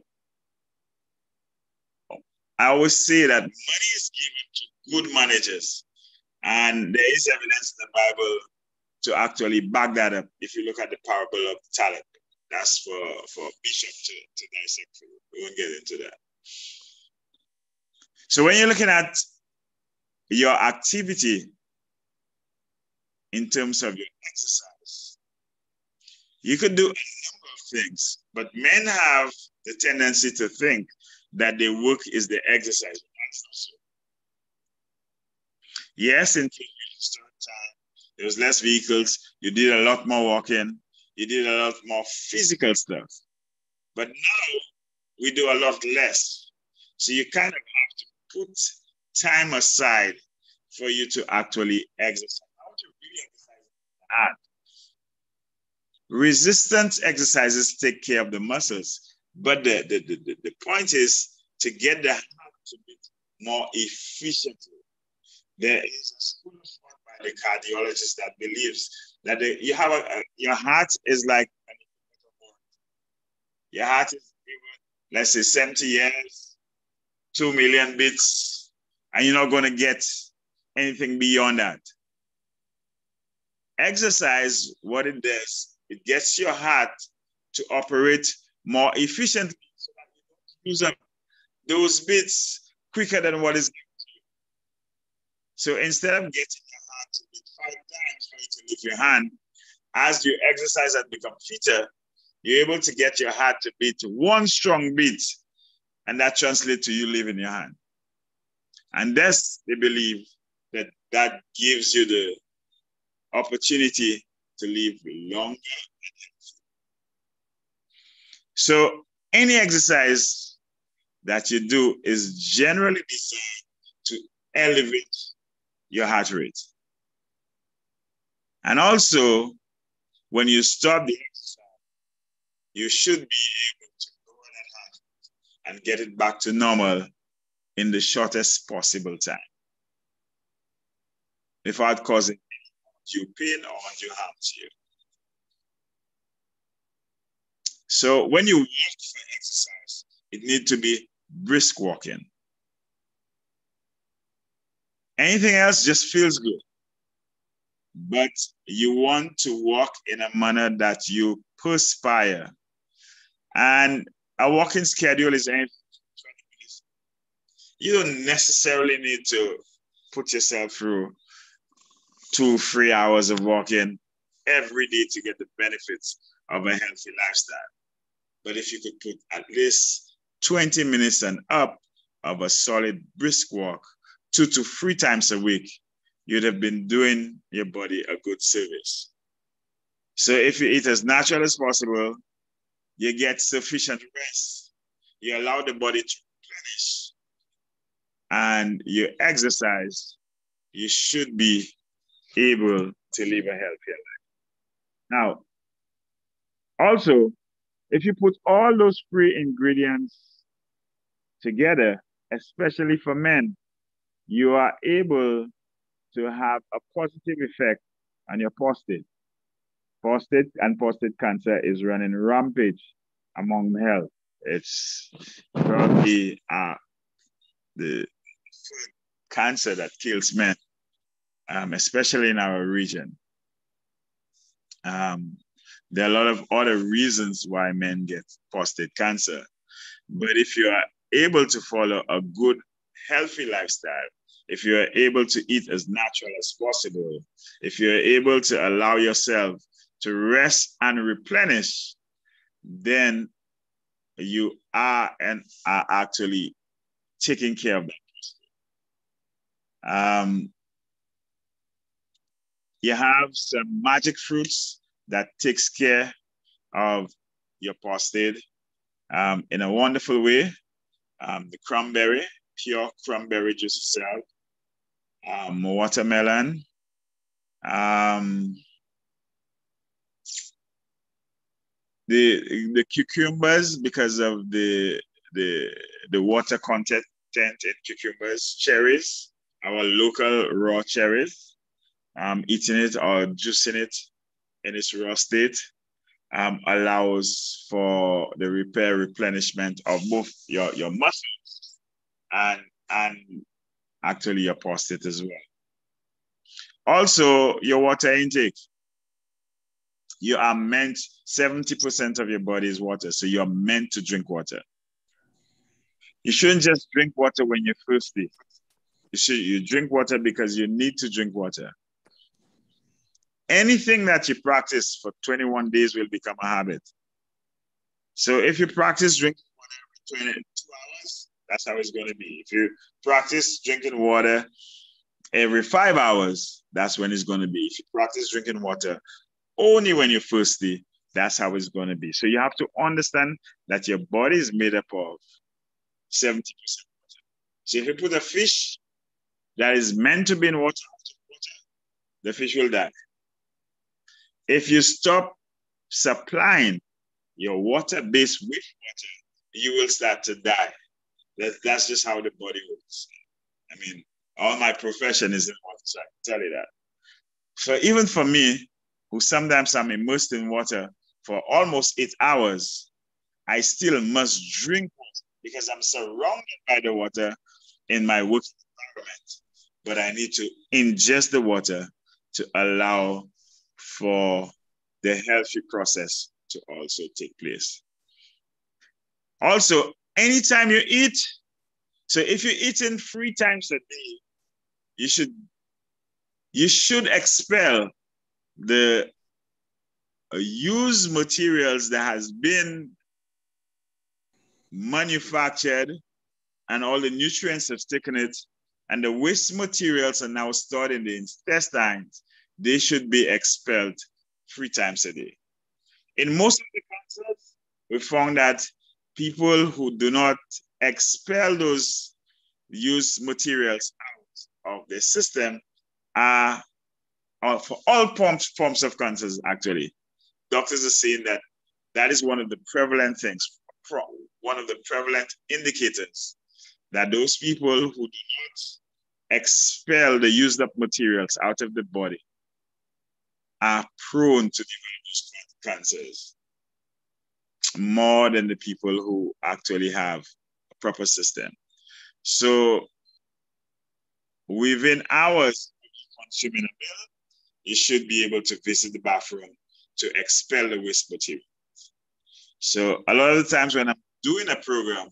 I always say that money is given to good managers, and there is evidence in the Bible to actually back that up. If you look at the parable of the talent, that's for Bishop to dissect for you. We won't get into that. So when you're looking at your activity in terms of your exercise, you could do a number of things, but men have the tendency to think that their work is the exercise. That's not so. Yes, in historic time, there was less vehicles. You did a lot more walking. You did a lot more physical stuff. But now we do a lot less. So you kind of have to put time aside for you to actually exercise. How to really exercise? Resistance exercises take care of the muscles. But the point is to get the heart to beat more efficiently. There is a school of thought by the cardiologist that believes that your heart is like an equipment. Your heart is given, let's say, 70 years, 2 million beats, and you're not going to get anything beyond that. Exercise, what it does, it gets your heart to operate more efficiently so that you don't use up those beats quicker than what is given to you. So instead of getting your heart to beat 5 times for you to leave your hand, as you exercise and become fitter, you're able to get your heart to beat 1 strong beat, and that translates to you leaving your hand. And thus, they believe that that gives you the opportunity to live longer and healthy. So any exercise that you do is generally designed to elevate your heart rate. And also, when you stop the exercise, you should be able to lower that heart rate and get it back to normal in the shortest possible time without causing you pain or undue harm to you. So when you walk for exercise, it needs to be brisk walking. Anything else just feels good. But you want to walk in a manner that you perspire. And a walking schedule is anything 20 minutes. You don't necessarily need to put yourself through 2-3 hours of walking every day to get the benefits of a healthy lifestyle. But if you could put at least 20 minutes and up of a solid brisk walk 2 to 3 times a week, you'd have been doing your body a good service. So if you eat as natural as possible, you get sufficient rest. You allow the body to replenish, and you exercise, you should be able to live a healthier life. Now, also, if you put all those three ingredients together, especially for men, you are able to have a positive effect on your prostate. Prostate and prostate cancer is running rampage among health. It's probably the cancer that kills men, especially in our region. There are a lot of other reasons why men get prostate cancer. But if you are able to follow a good, healthy lifestyle, if you are able to eat as natural as possible, if you're able to allow yourself to rest and replenish, then you are actually taking care of that. You have some magic fruits that takes care of your prostate in a wonderful way. The cranberry, pure cranberry juice itself, watermelon, the cucumbers, because of the water content in cucumbers, cherries, our local raw cherries, eating it or juicing it in its raw state allows for the repair, replenishment of both your muscles and actually your prostate as well. Also, your water intake. You are meant, 70% of your body is water, so you're meant to drink water. You shouldn't just drink water when you're thirsty. You drink water because you need to drink water. Anything that you practice for 21 days will become a habit. So if you practice drinking water every 22 hours, that's how it's going to be. If you practice drinking water every 5 hours, that's when it's going to be. If you practice drinking water only when you're thirsty, that's how it's going to be. So you have to understand that your body is made up of 70% water. So if you put a fish that is meant to be in water, the fish will die. If you stop supplying your water base with water, you will start to die. That's just how the body works. I mean, all my profession is in water, so I can tell you that. So even for me, who sometimes I'm immersed in water for almost 8 hours, I still must drink water because I'm surrounded by the water in my working environment. But I need to ingest the water to allow for the healthy process to also take place. Also, anytime you eat, so if you're eating 3 times a day, you should expel the used materials that has been manufactured and all the nutrients have taken it, and the waste materials are now stored in the intestines. They should be expelled 3 times a day. In most of the cancers, we found that people who do not expel those used materials out of the system are, for all forms of cancers, actually, doctors are saying that that is one of the prevalent things, one of the prevalent indicators that those people who do not expel the used up materials out of the body are prone to develop those cancers more than the people who actually have a proper system. So within hours of consuming a meal, you should be able to visit the bathroom to expel the waste material. So a lot of the times when I'm doing a program,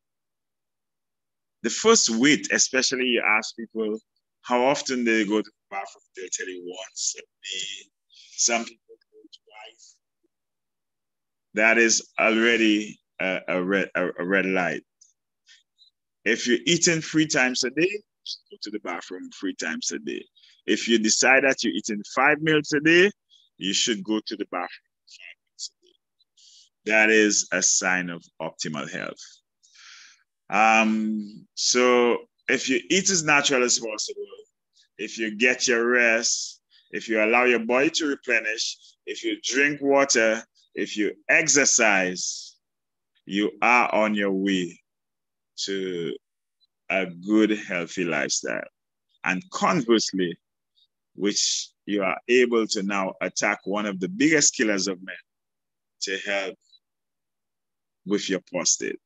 the first week, especially you ask people how often they go to the bathroom, they'll tell you once a day. Some people go twice. That is already a red light. If you're eating 3 times a day, go to the bathroom 3 times a day. If you decide that you're eating 5 meals a day, you should go to the bathroom 5 meals a day. That is a sign of optimal health. So if you eat as natural as possible, if you get your rest, if you allow your body to replenish, if you drink water, if you exercise, you are on your way to a good, healthy lifestyle. And conversely, which you are able to now attack one of the biggest killers of men to help with your prostate.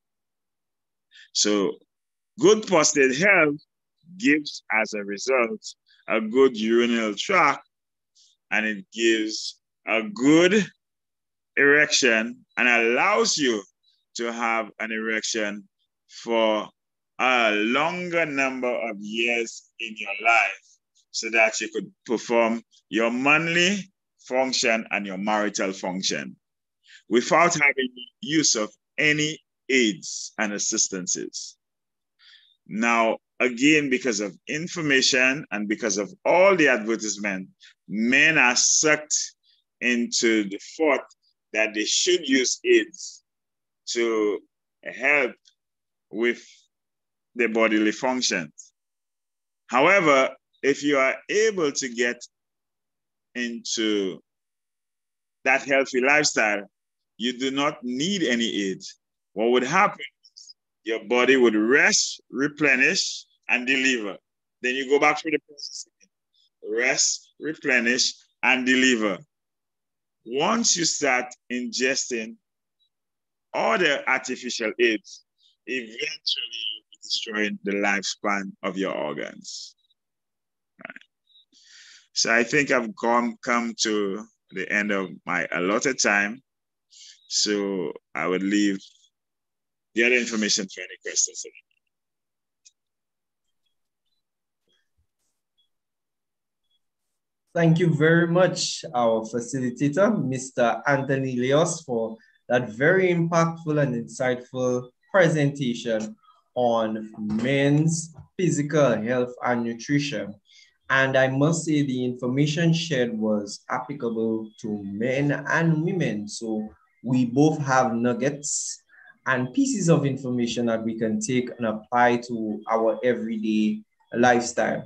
So good prostate health gives, as a result, a good urinary tract, and it gives a good erection and allows you to have an erection for a longer number of years in your life so that you could perform your manly function and your marital function without having use of any aids and assistances. Now, again, because of information and because of all the advertisement, men are sucked into the thought that they should use aids to help with their bodily functions. However, if you are able to get into that healthy lifestyle, you do not need any aid. What would happen is your body would rest, replenish, and deliver. Then you go back through the process again. Rest, replenish, and deliver. Once you start ingesting other artificial aids, eventually you'll be destroying the lifespan of your organs. Right. So I think I've come to the end of my allotted time. So I would leave the other information for any questions. Thank you very much, our facilitator, Mr. Anthony Leos, for that very impactful and insightful presentation on men's physical health and nutrition. And I must say the information shared was applicable to men and women. So we both have nuggets and pieces of information that we can take and apply to our everyday lifestyle.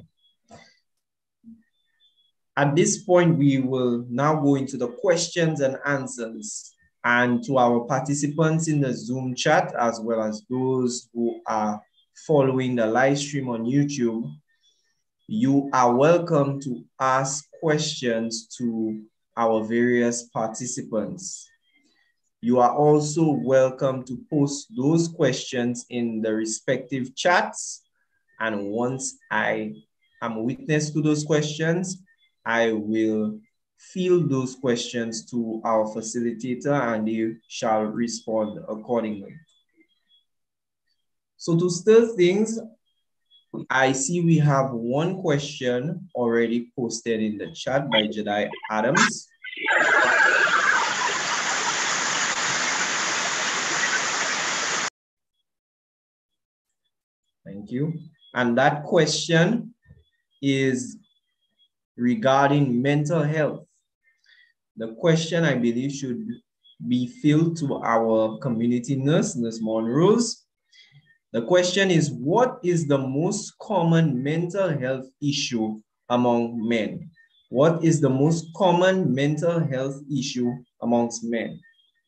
At this point, we will now go into the questions and answers. And to our participants in the Zoom chat, as well as those who are following the live stream on YouTube, you are welcome to ask questions to our various participants. You are also welcome to post those questions in the respective chats. And once I am witness to those questions, I will field those questions to our facilitator and they shall respond accordingly. So to start things, I see we have one question already posted in the chat by Jedi Adams. Thank you. And that question is regarding mental health. The question, I believe, should be filled to our community nurse, Nurse Monrose. The question is, what is the most common mental health issue among men? What is the most common mental health issue amongst men?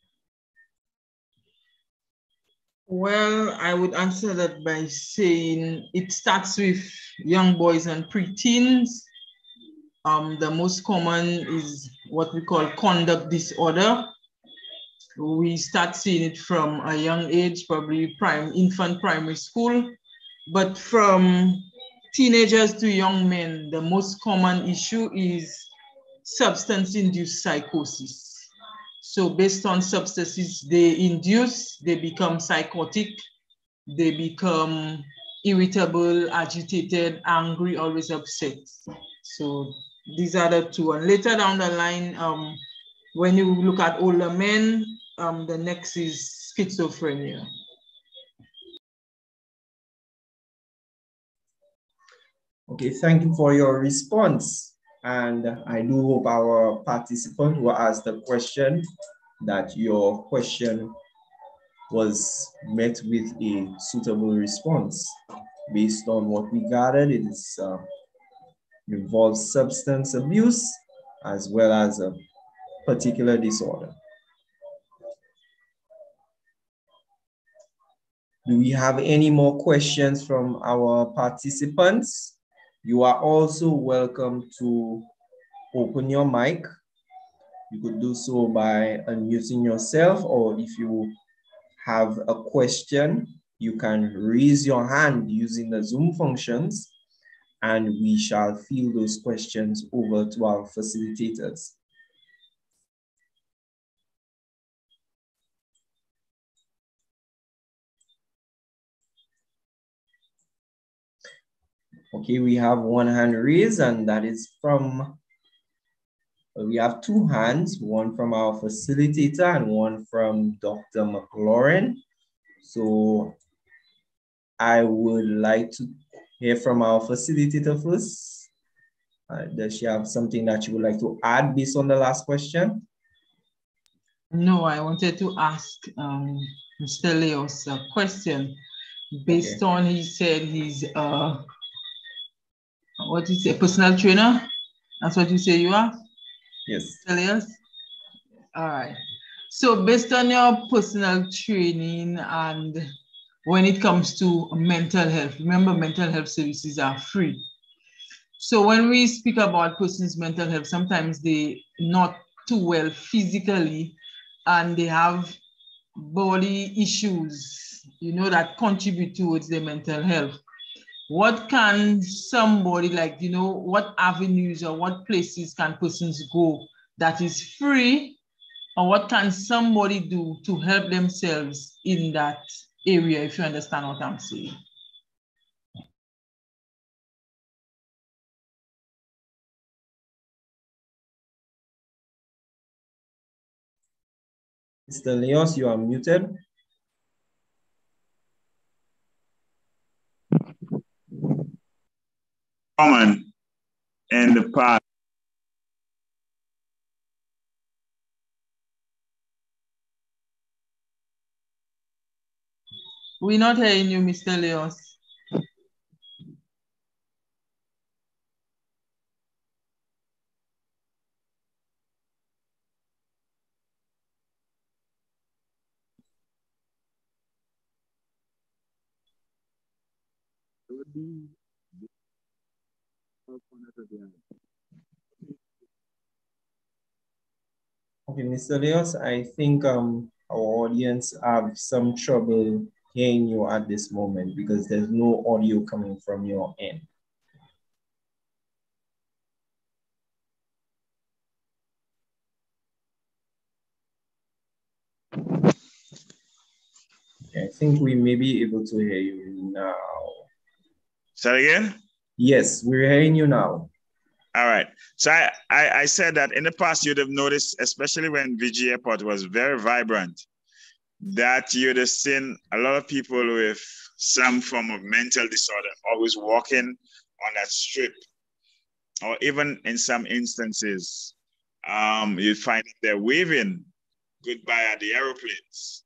Well, I would answer that by saying it starts with young boys and preteens. The most common is what we call conduct disorder. We start seeing it from a young age, probably infant primary school. But from teenagers to young men, the most common issue is substance-induced psychosis. So based on substances they induce, they become psychotic, they become irritable, agitated, angry, always upset. So these are the two. And later down the line, when you look at older men, the next is schizophrenia. Okay, thank you for your response. And I do hope our participant who asked the question, that your question was met with a suitable response. Based on what we gathered, it is involves substance abuse as well as a particular disorder. Do we have any more questions from our participants? You are also welcome to open your mic. You could do so by unmuting yourself, or if you have a question, you can raise your hand using the Zoom functions, and we shall field those questions over to our facilitators. Okay, we have one hand raised, and that is from, we have two hands, one from our facilitator and one from Dr. McLaurin. So I would like to hear from our facilitator first. Does she have something that you would like to add based on the last question? No, I wanted to ask Mr. Leos a question based on, he said he's what you say, personal trainer? That's what you say you are? Yes. Mr. Leos? All right. So based on your personal training and when it comes to mental health, remember mental health services are free. So when we speak about person's mental health, sometimes they not too well physically and they have body issues, you know, that contribute towards their mental health. What can somebody, like, you know, what avenues or what places can persons go that is free, or what can somebody do to help themselves in that area, if you understand what I'm saying? Mr. Leos, you are muted. Common in the past. We're not hearing you, Mr. Leos. Okay, Mr. Leos, I think our audience have some trouble hearing you at this moment because there's no audio coming from your end. I think we may be able to hear you now. Say again? Yes, we're hearing you now. All right. So I said that in the past, you'd have noticed, especially when VG Airport was very vibrant, that you'd have seen a lot of people with some form of mental disorder always walking on that strip. Or even in some instances, you find they're waving goodbye at the aeroplanes.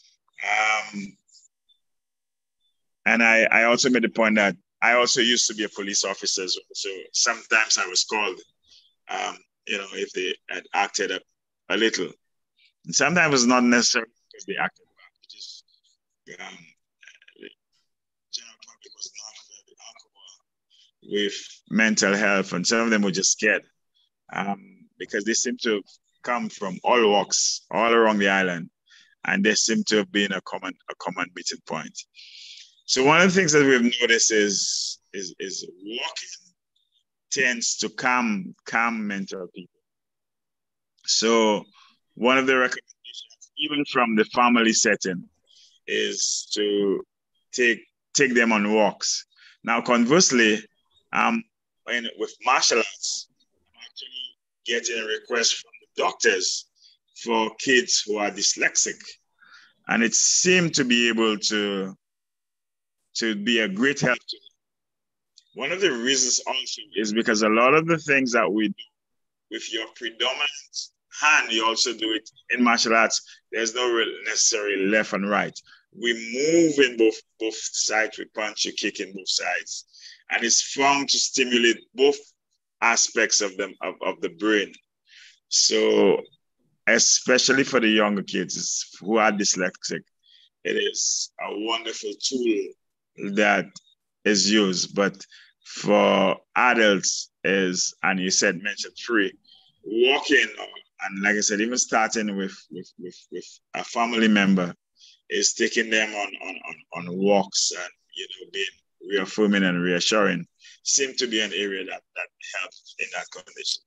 And I also made the point that I also used to be a police officer, so sometimes I was called, you know, if they had acted up a little. And sometimes it's not necessarily because they acted bad, just the general public was not very comfortable with mental health, and some of them were just scared because they seem to come from all walks, all around the island, and they seem to have been a common meeting point. So one of the things that we've noticed is walking tends to calm mental people. So one of the recommendations, even from the family setting, is to take them on walks. Now, conversely, with martial arts, I'm actually getting requests from the doctors for kids who are dyslexic, and it seemed to be able to be a great help to them. one of the reasons also is because a lot of the things that we do with your predominant hand, you also do it in martial arts. There's no real necessarily left and right. We move in both sides. We punch, you kick in both sides, and it's found to stimulate both aspects of the brain. So, especially for the younger kids who are dyslexic, it is a wonderful tool that is used. But for adults, and you mentioned free walking, and like I said, even starting with a family member, is taking them on walks and being reaffirming and reassuring seem to be an area that helps in that condition.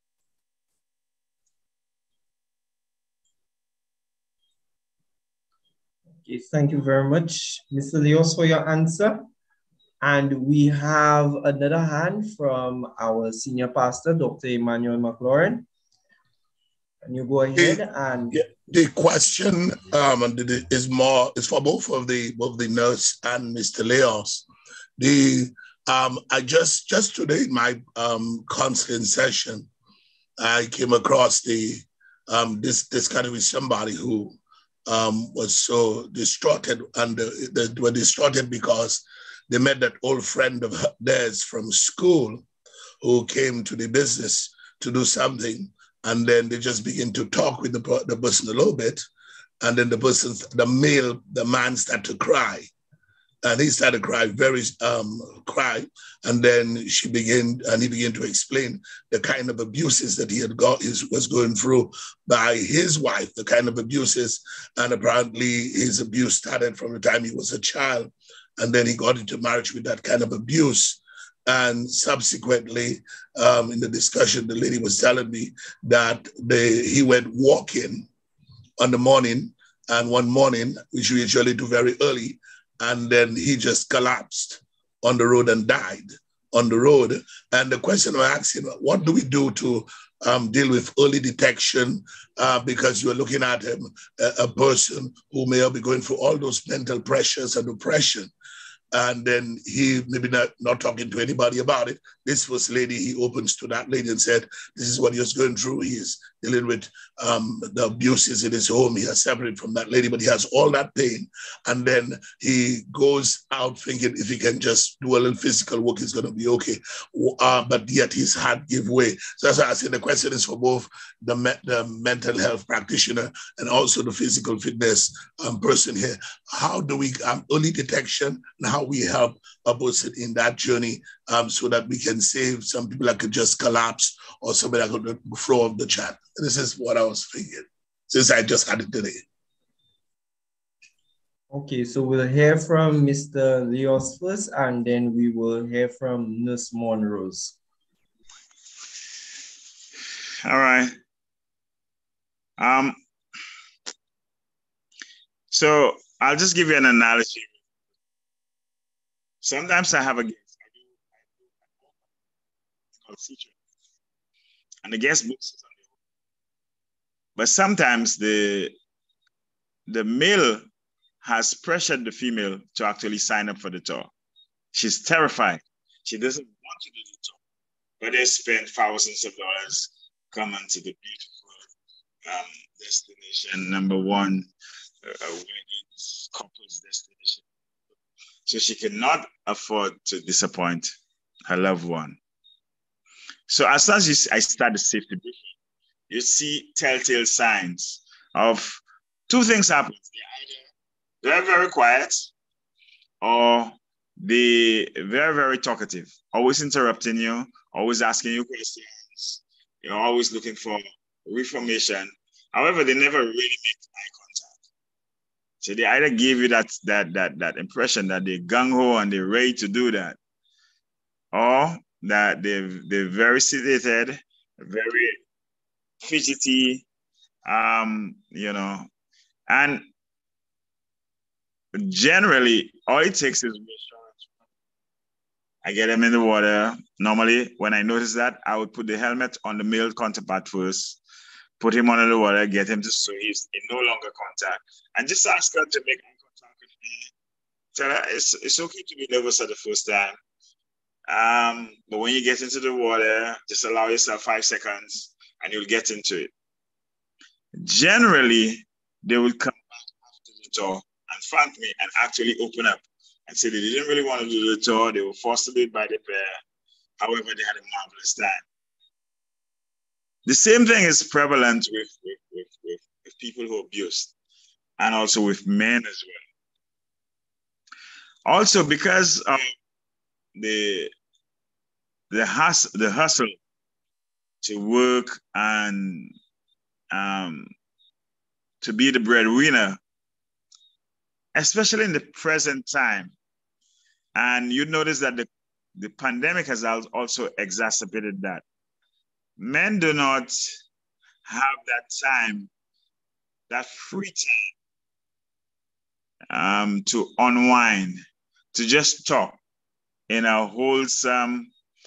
Okay, thank you very much, Mr. Leos, for your answer. And we have another hand from our senior pastor, Dr. Emmanuel McLaurin. Can you go ahead and... The question is for both of the nurse and Mr. Leos. I just today in my counseling session, I came across this kind of somebody who was so distraughted, and they were distraughted because they met that old friend of theirs from school who came to the business to do something. And then they just begin to talk with the person a little bit. And then the man started to cry. And he started to cry. And then he began to explain the kind of abuses that he was going through by his wife, the kind of abuses. And apparently his abuse started from the time he was a child. And then he got into marriage with that kind of abuse. And subsequently, in the discussion, the lady was telling me that he went walking on the morning, and one morning, which we usually do very early, and then he just collapsed on the road and died on the road. And the question I asked him, what do we do to deal with early detection? Because you're looking at a person who may be going through all those mental pressures and oppression. And then he maybe not talking to anybody about it. This first lady, he opens to that lady and said, this is what he was going through. He is dealing with the abuses in his home. He has separated from that lady, but he has all that pain. And then he goes out thinking if he can just do a little physical work, he's going to be okay. But yet his heart give way. So that's why I say the question is for both the mental health practitioner and also the physical fitness person here. How do we early detection and how we help a person in that journey so that we can save some people that could just collapse or somebody that could throw off the chat. This is what I was thinking since I just had it today. Okay, so we'll hear from Mr. Leos first, and then we will hear from Nurse Monrose. All right. So I'll just give you an analogy. Sometimes I have a guest. And the guest books is on the home. But sometimes the male has pressured the female to actually sign up for the tour. She's terrified. She doesn't want to do the tour. But they spend thousands of dollars coming to the beautiful destination, number one, weddings, couples destination. So she cannot afford to disappoint her loved one. So as soon as I start the safety briefing, you see telltale signs of two things happen. They're very quiet, or they're very, very talkative, always interrupting you, always asking you questions. You're always looking for information. However, they never really make eye contact. So they either give you that impression that they're gung-ho and they're ready to do that, or that they're very sedated, very fidgety, and generally all it takes is reassurance. I get them in the water. Normally, when I notice that, I would put the helmet on the male counterpart first, put him under the water, get him so he's in no longer contact, and just ask her to make eye contact with me. Tell her it's okay to be nervous at the first time. But when you get into the water, just allow yourself 5 seconds and you'll get into it. Generally, they will come back after the tour and thank me and actually open up and say they didn't really want to do the tour. They were forced to do it by the pair. However, they had a marvelous time. The same thing is prevalent with people who are abused and also with men as well. Also, because of the hustle to work and to be the breadwinner, especially in the present time. And you notice that the pandemic has also exacerbated that. Men do not have that time, that free time to unwind, to just talk in a wholesome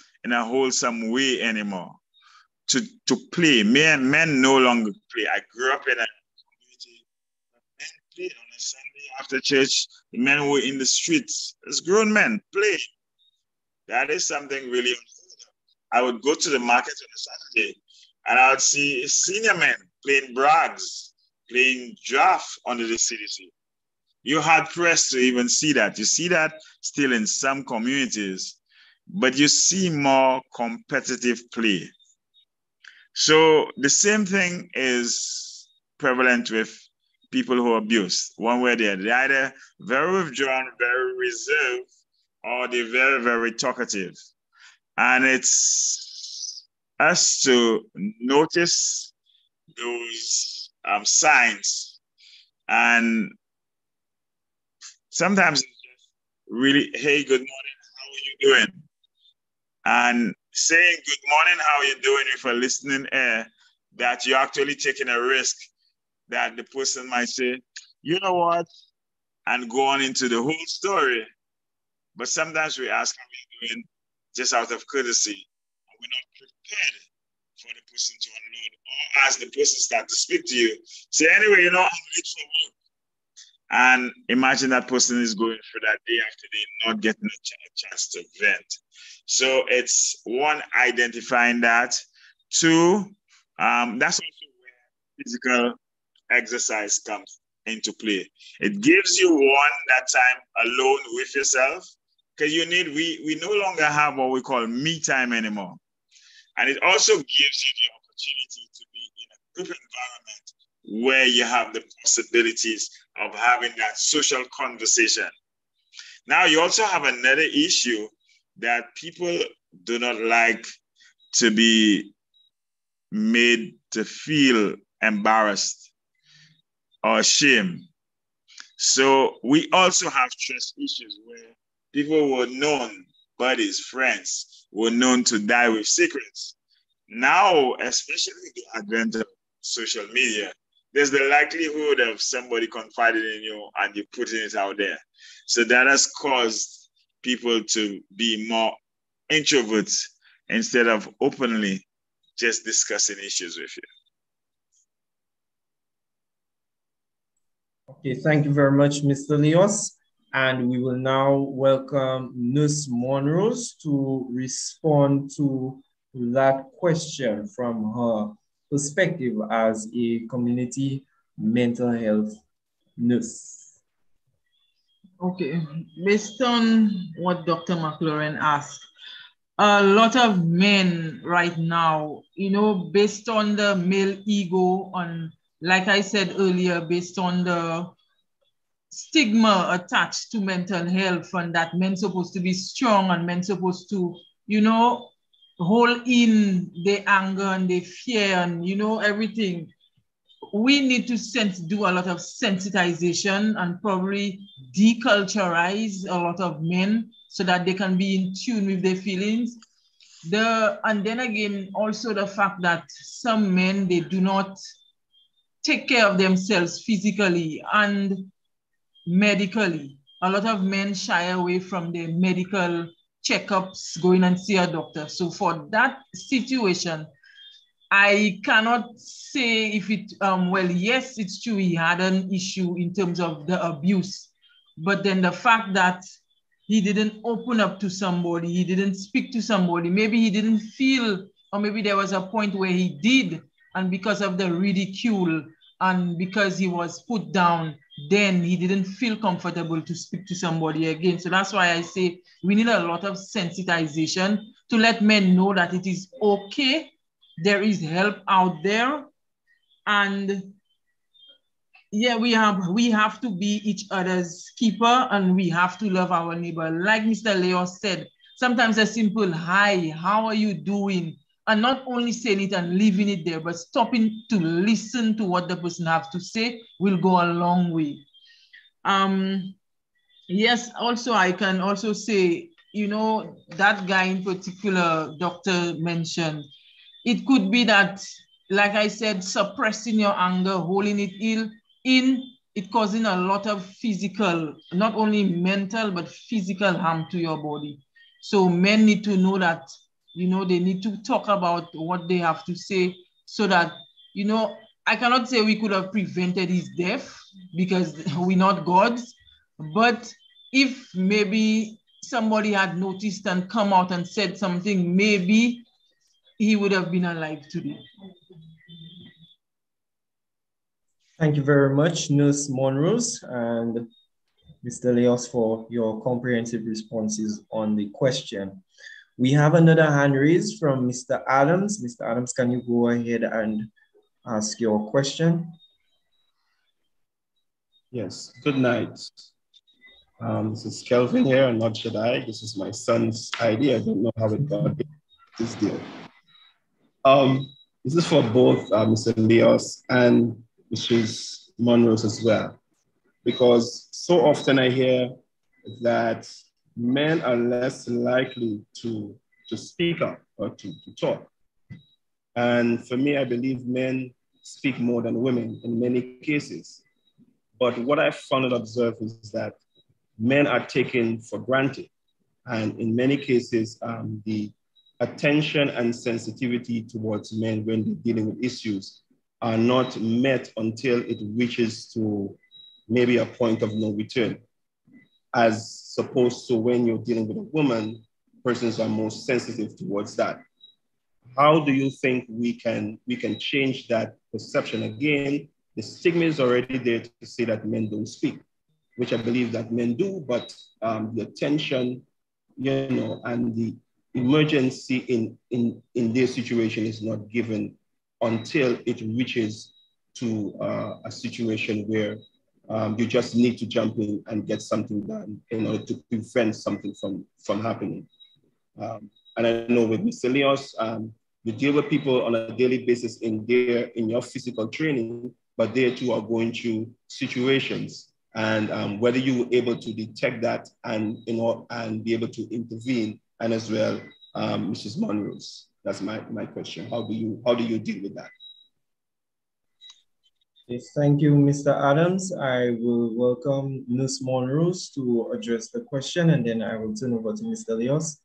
way anymore. To play. Men no longer play. I grew up in a community where men played on a Sunday after church. The men were in the streets. As grown men playing. That is something really unheard of. I would go to the market on a Saturday and I would see senior men playing brags, playing draft under the CDC. You're hard pressed to even see that. You see that still in some communities, but you see more competitive play. So the same thing is prevalent with people who are abused. One way or the other, they're either very withdrawn, very reserved, or they're very, very talkative. And it's us to notice those signs. And sometimes it's just really, hey, good morning, how are you doing? And saying good morning, how are you doing, with a listening ear, that you're actually taking a risk that the person might say, you know what, and go on into the whole story. But sometimes we ask how are you doing just out of courtesy, and we're not prepared for the person to unload. Or as the person starts to speak to you, say, anyway, I'm late for work. And imagine that person is going through that day after day, not getting a chance to vent. So it's one, identifying that. Two, that's also where physical exercise comes into play. It gives you that time alone with yourself, because we no longer have what we call me time anymore. And it also gives you the opportunity to be in a group environment where you have the possibilities of having that social conversation. Now, you also have another issue that people do not like to be made to feel embarrassed or ashamed. So we also have trust issues where people were known, buddies, friends, were known to die with secrets. Now, especially the advent of social media, there's the likelihood of somebody confiding in you and you putting it out there. So that has caused people to be more introverts instead of openly just discussing issues with you. Okay, thank you very much, Mr. Leos. And we will now welcome Nurse Monrose to respond to that question from her perspective as a community mental health nurse. Okay, based on what Dr. McLaurin asked, a lot of men right now, based on the male ego, like I said earlier, based on the stigma attached to mental health, and that men supposed to be strong and men supposed to, hold in the anger and the fear and, everything. We need to do a lot of sensitization and probably deculturize a lot of men so that they can be in tune with their feelings. And then again, also the fact that some men, they do not take care of themselves physically and medically. A lot of men shy away from their medical checkups, going and see a doctor. So for that situation, I cannot say if it, well, yes, it's true, he had an issue in terms of the abuse, but then the fact that he didn't open up to somebody, he didn't speak to somebody, maybe he didn't feel, or maybe there was a point where he did, and because of the ridicule and because he was put down, then he didn't feel comfortable to speak to somebody again. So that's why I say we need a lot of sensitization to let men know that it is okay, there is help out there, and yeah, we have to be each other's keeper, and we have to love our neighbor. Like Mr. Leo said, sometimes a simple hi, how are you doing? And not only saying it and leaving it there, but stopping to listen to what the person has to say will go a long way. Yes, also I can also say, you know, that guy in particular, doctor mentioned, it could be that, like I said, suppressing your anger, holding it in, it causing a lot of physical, not only mental, but physical harm to your body. So men need to know that, you know, they need to talk about what they have to say so that, you know, I cannot say we could have prevented his death because we're not gods, but if maybe somebody had noticed and come out and said something, maybe he would have been alive today. Thank you very much, Nurse Monrose and Mr. Leos, for your comprehensive responses on the question. We have another hand raised from Mr. Adams. Mr. Adams, can you go ahead and ask your question? Yes, good night. This is Kelvin here, not Shaddai. This is my son's idea. I don't know how it got this deal. This is for both Mr. Leos and Mrs. Monrose as well, because so often I hear that men are less likely to speak up or to talk. And for me, I believe men speak more than women in many cases. But what I found and observed is that men are taken for granted. And in many cases, the attention and sensitivity towards men when they're dealing with issues are not met until it reaches to maybe a point of no return. As opposed to when you're dealing with a woman, persons are more sensitive towards that. How do you think we can change that perception? Again, the stigma is already there to say that men don't speak, which I believe that men do, but the attention, you know, and the emergency in their situation is not given until it reaches to a situation where you just need to jump in and get something done in order to prevent something from happening. And I know with Mr. Leos, you deal with people on a daily basis in your physical training, but they too are going through situations. And whether you were able to detect that and be able to intervene, and as well, Mrs. Monrose, that's my question. How do you deal with that? Yes, thank you, Mr. Adams. I will welcome Nurse Monrose to address the question, and then I will turn over to Mr. Leos.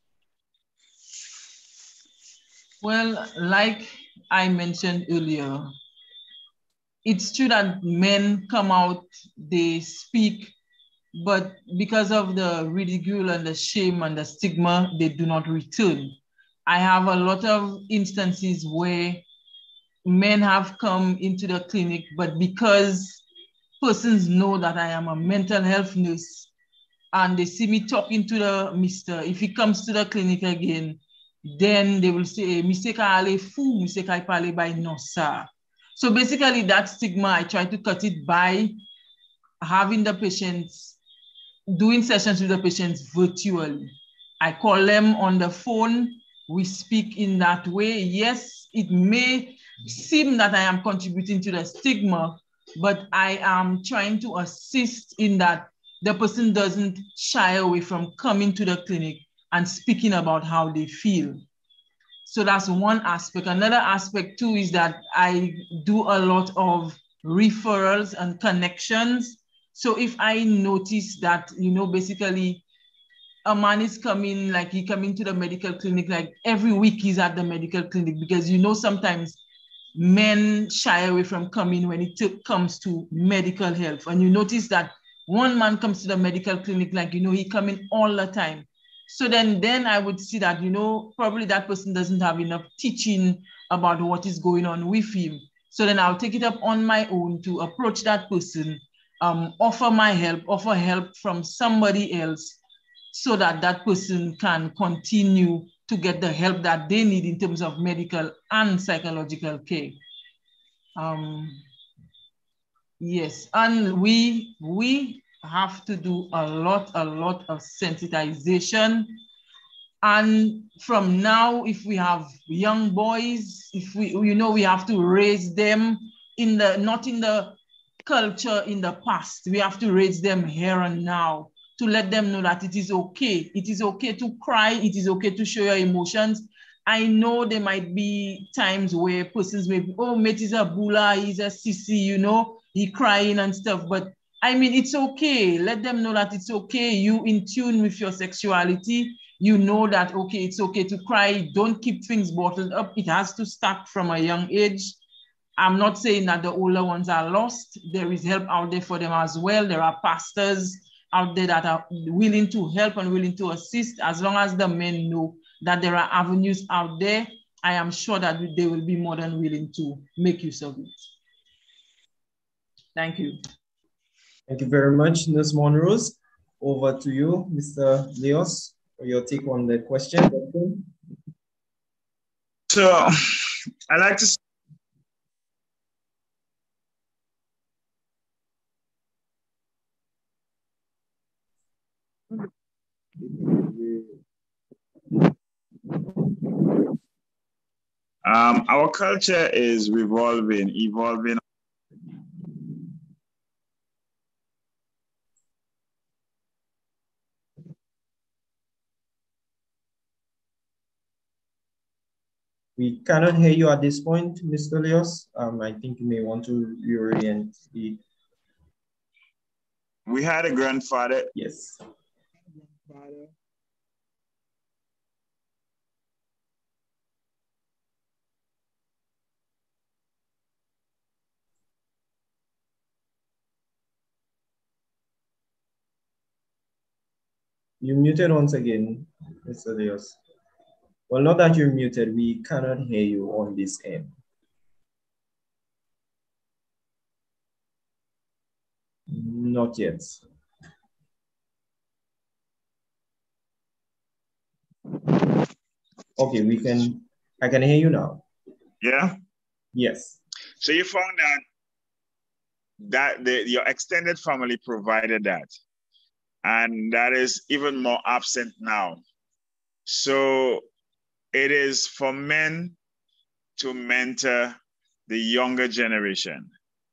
Well, like I mentioned earlier, it's true that men come out, they speak, but because of the ridicule and the shame and the stigma, they do not return. I have a lot of instances where men have come into the clinic, but because persons know that I am a mental health nurse and they see me talking to the mister, if he comes to the clinic again, then they will say, "Monsieur ka ale fou, monsieur ka parle by non sa." So basically that stigma, I try to cut it by having the patients, doing sessions with the patients virtually. I call them on the phone, we speak in that way. Yes, it may seem that I am contributing to the stigma, but I am trying to assist in that the person doesn't shy away from coming to the clinic and speaking about how they feel. So that's one aspect. Another aspect too is that I do a lot of referrals and connections. So if I notice that, you know, basically a man is coming, like he coming to the medical clinic, like every week he's at the medical clinic, because, you know, sometimes men shy away from coming when it comes to medical health. And you notice that one man comes to the medical clinic, like, he come in all the time. So then I would see that, probably that person doesn't have enough teaching about what is going on with him. So then I'll take it up on my own to approach that person, offer help from somebody else, so that that person can continue to get the help that they need in terms of medical and psychological care. Yes, and we have to do a lot of sensitization. And from now, if we have young boys, if we have to raise them not in the culture in the past. We have to raise them here and now to let them know that it is okay. It is okay to cry. It is okay to show your emotions. I know there might be times where persons may be, oh, mate is a bula, he's a sissy, he crying and stuff. But I mean, it's okay. Let them know that it's okay. You in tune with your sexuality. You know that, okay, it's okay to cry. Don't keep things bottled up. It has to start from a young age. I'm not saying that the older ones are lost. There is help out there for them as well. There are pastors out there that are willing to help and willing to assist. As long as the men know that there are avenues out there, I am sure that they will be more than willing to make use of it. Thank you. Thank you very much, Nurse Monrose. Over to you, Mr. Leos, for your take on the question. So I like to our culture is evolving. We cannot hear you at this point, Mr. Leos. I think you may want to reorient the... We had a grandfather. Yes. You muted once again, Mr. Leos. Well, not that you're muted, we cannot hear you on this end. Not yet. Okay, I can hear you now. Yeah? Yes. So you found that your extended family provided that. And that is even more absent now. So it is for men to mentor the younger generation.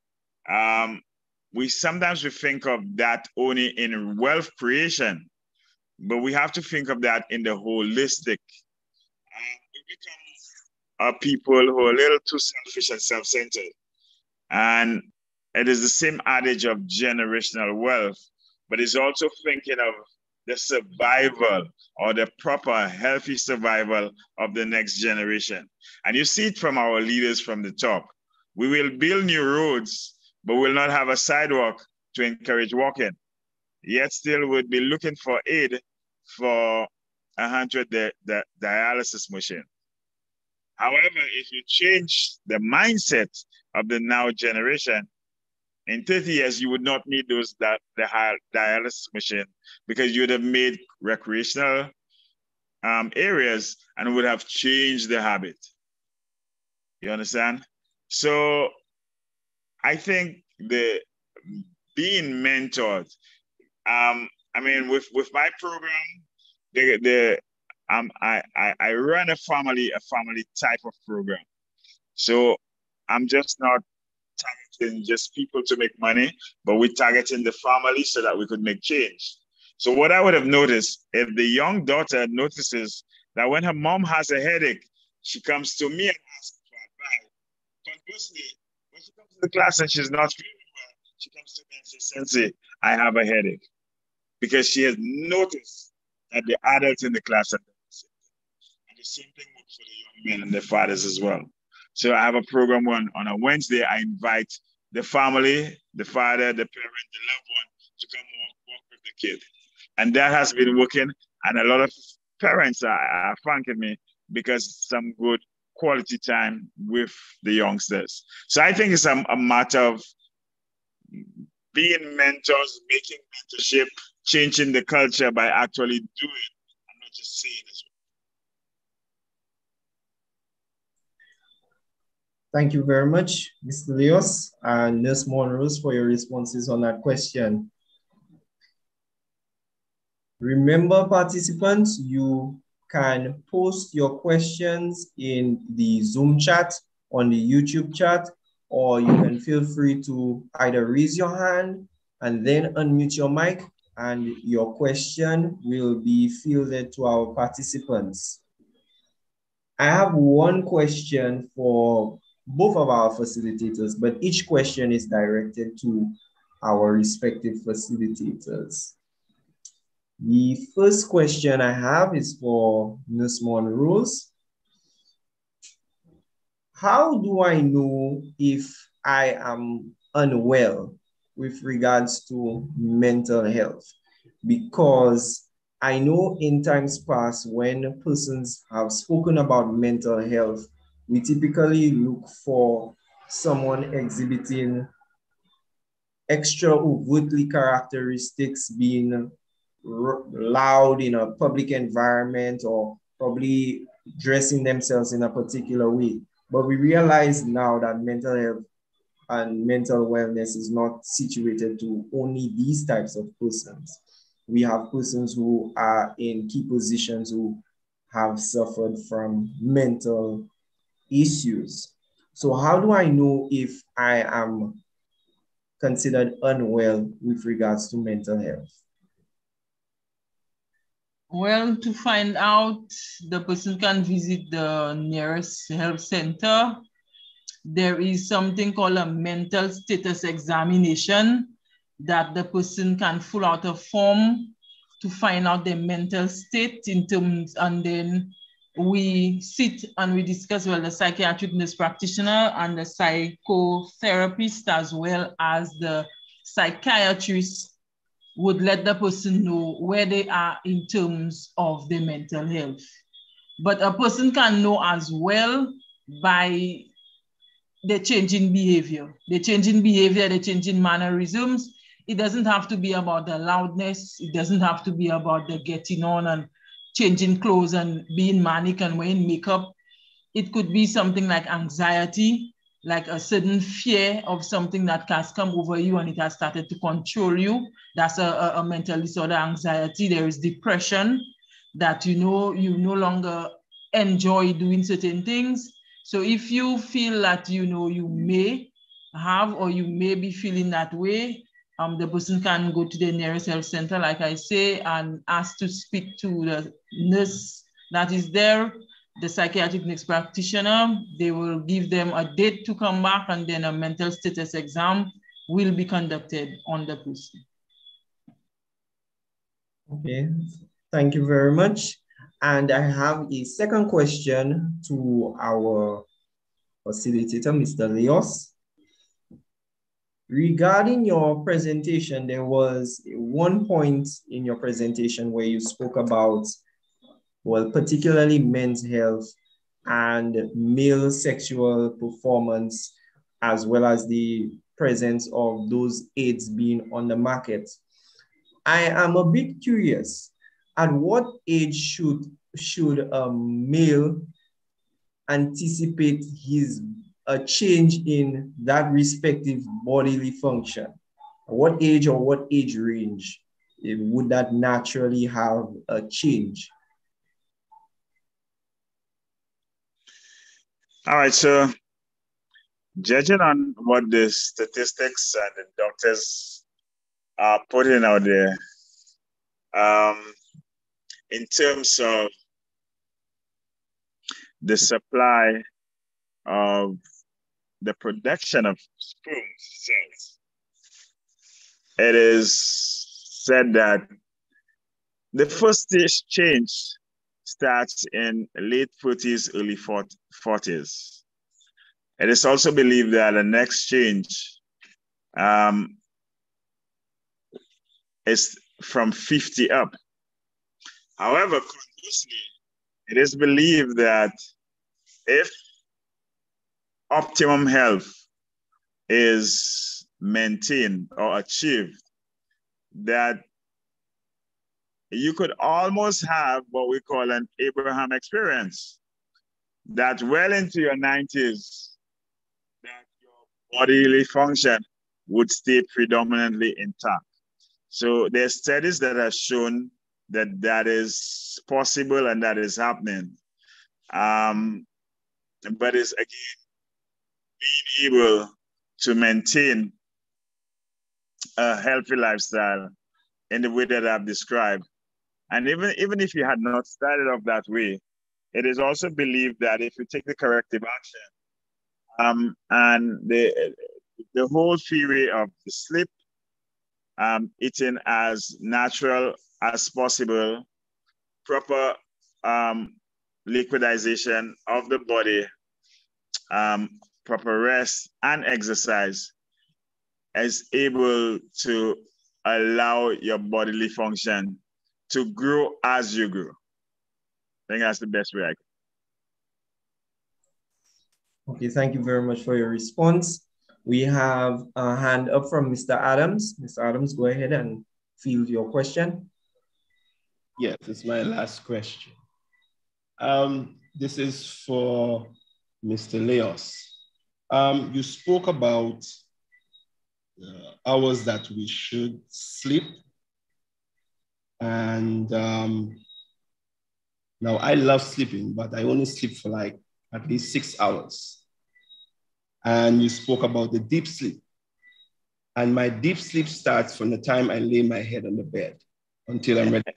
We sometimes think of that only in wealth creation, but we have to think of that in the holistic. We become people who are a little too selfish and self-centered. And it is the same adage of generational wealth, but it's also thinking of the survival or the proper healthy survival of the next generation. And you see it from our leaders from the top. We will build new roads, but we'll not have a sidewalk to encourage walking. Yet still would be looking for aid for 100 dialysis machine. However, if you change the mindset of the now generation, in 30 years, you would not need the dialysis machine because you would have made recreational areas and would have changed the habit. You understand? So I think being mentored, I mean, with my program, I run a family type of program. So I'm just not targeting just people to make money, but we're targeting the family so that we could make change. So what I would have noticed, if the young daughter notices that when her mom has a headache, she comes to me and asks for advice. Conversely, when she comes to the class and she's not feeling well, she comes to me and says, Sensei, I have a headache. Because she has noticed that the adults in the class are doing the same thing. And the same thing works for the young men and their fathers as well. So I have a program on a Wednesday. I invite the family, the father, the parent, the loved one to come work with the kid. And that has been working. And a lot of parents are thanking me because some good quality time with the youngsters. So I think it's a matter of being mentors, making mentorship, changing the culture by actually doing and not just saying as well. Thank you very much, Mr. Leos and Nurse Monrose, for your responses on that question. Remember, participants, you can post your questions in the Zoom chat, on the YouTube chat, or you can feel free to either raise your hand and then unmute your mic, and your question will be fielded to our participants. I have one question for both of our facilitators, but each question is directed to our respective facilitators. The first question I have is for Ms. Monrose. How do I know if I am unwell with regards to mental health? Because I know in times past when persons have spoken about mental health, we typically look for someone exhibiting extra overtly characteristics, being loud in a public environment or probably dressing themselves in a particular way. But we realize now that mental health and mental wellness is not situated to only these types of persons. We have persons who are in key positions who have suffered from mental issues. So how do I know if I am considered unwell with regards to mental health? Well, to find out, the person can visit the nearest health center. There is something called a mental status examination that the person can fill out a form to find out their mental state in terms, and then we sit and we discuss, well, the psychiatric nurse practitioner and the psychotherapist as well as the psychiatrist would let the person know where they are in terms of their mental health. But a person can know as well by the change in behavior. The change in behavior, the change in mannerisms. It doesn't have to be about the loudness. It doesn't have to be about the getting on and changing clothes and being manic and wearing makeup. It could be something like anxiety, like a sudden fear of something that has come over you and it has started to control you. That's a mental disorder, anxiety. There is depression, that you no longer enjoy doing certain things. So if you feel that you may have or you may be feeling that way, the person can go to the nearest health center, like I say, and ask to speak to the nurse that is there, the psychiatric nurse practitioner. They will give them a date to come back, and then a mental status exam will be conducted on the person. Okay, thank you very much. And I have a second question to our facilitator, Mr. Leos. Regarding your presentation, there was one point in your presentation where you spoke about, well, particularly men's health and male sexual performance, as well as the presence of those aids being on the market. I am a bit curious, at what age should a male anticipate a change in that respective bodily function? What age or what age range would that naturally have a change? All right, so judging on what the statistics and the doctors are putting out there, in terms of the supply of the production of sperm cells, it is said that the first stage change starts in late 30s, early 40s. It is also believed that the next change is from 50 up. However, conversely, it is believed that if optimum health is maintained or achieved, that you could almost have what we call an Abraham experience, that well into your 90s, that your bodily function would stay predominantly intact. So there's studies that have shown that that is possible and that is happening. But it's again, being able to maintain a healthy lifestyle in the way that I've described. And even if you had not started off that way, it is also believed that if you take the corrective action, and the whole theory of the sleep, eating as natural as possible, proper liquidization of the body, proper rest and exercise is able to allow your bodily function to grow as you grow. I think that's the best way I can. Okay, thank you very much for your response. We have a hand up from Mr. Adams. Mr. Adams, go ahead and field your question. Yes, it's my last question. This is for Mr. Leos. You spoke about hours that we should sleep. And now I love sleeping, but I only sleep for like at least 6 hours. And you spoke about the deep sleep. And my deep sleep starts from the time I lay my head on the bed until I'm ready.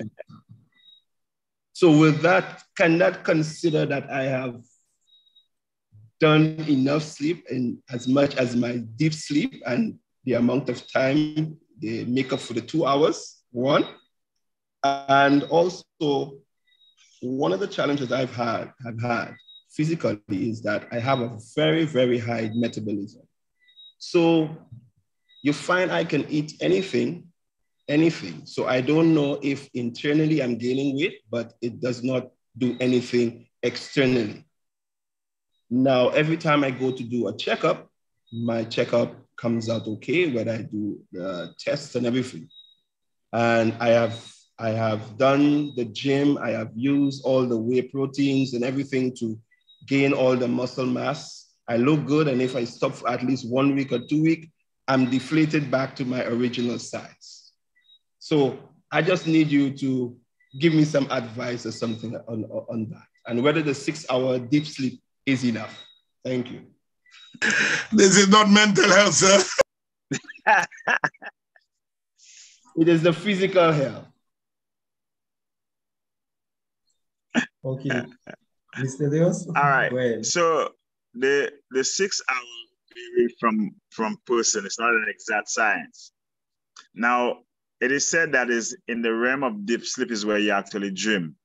So with that, can that consider that I have done enough sleep in as much as my deep sleep and the amount of time they make up for the 2 hours, one? And also, one of the challenges I've had physically is that I have a very, very high metabolism. So you find I can eat anything. So I don't know if internally I'm gaining weight, but it does not do anything externally. Now, every time I go to do a checkup, my checkup comes out okay, whether I do the tests and everything. And I have done the gym, I have used all the whey proteins and everything to gain all the muscle mass. I look good, and if I stop for at least 1 week or 2 weeks, I'm deflated back to my original size. So I just need you to give me some advice or something on that, and whether the 6 hour deep sleep is enough. Thank you. This is not mental health, sir. It is the physical health. Okay. Mr. Leos? All right. So the 6 hour vary from person. It's not an exact science. Now, it is said that is in the realm of deep sleep is where you actually dream.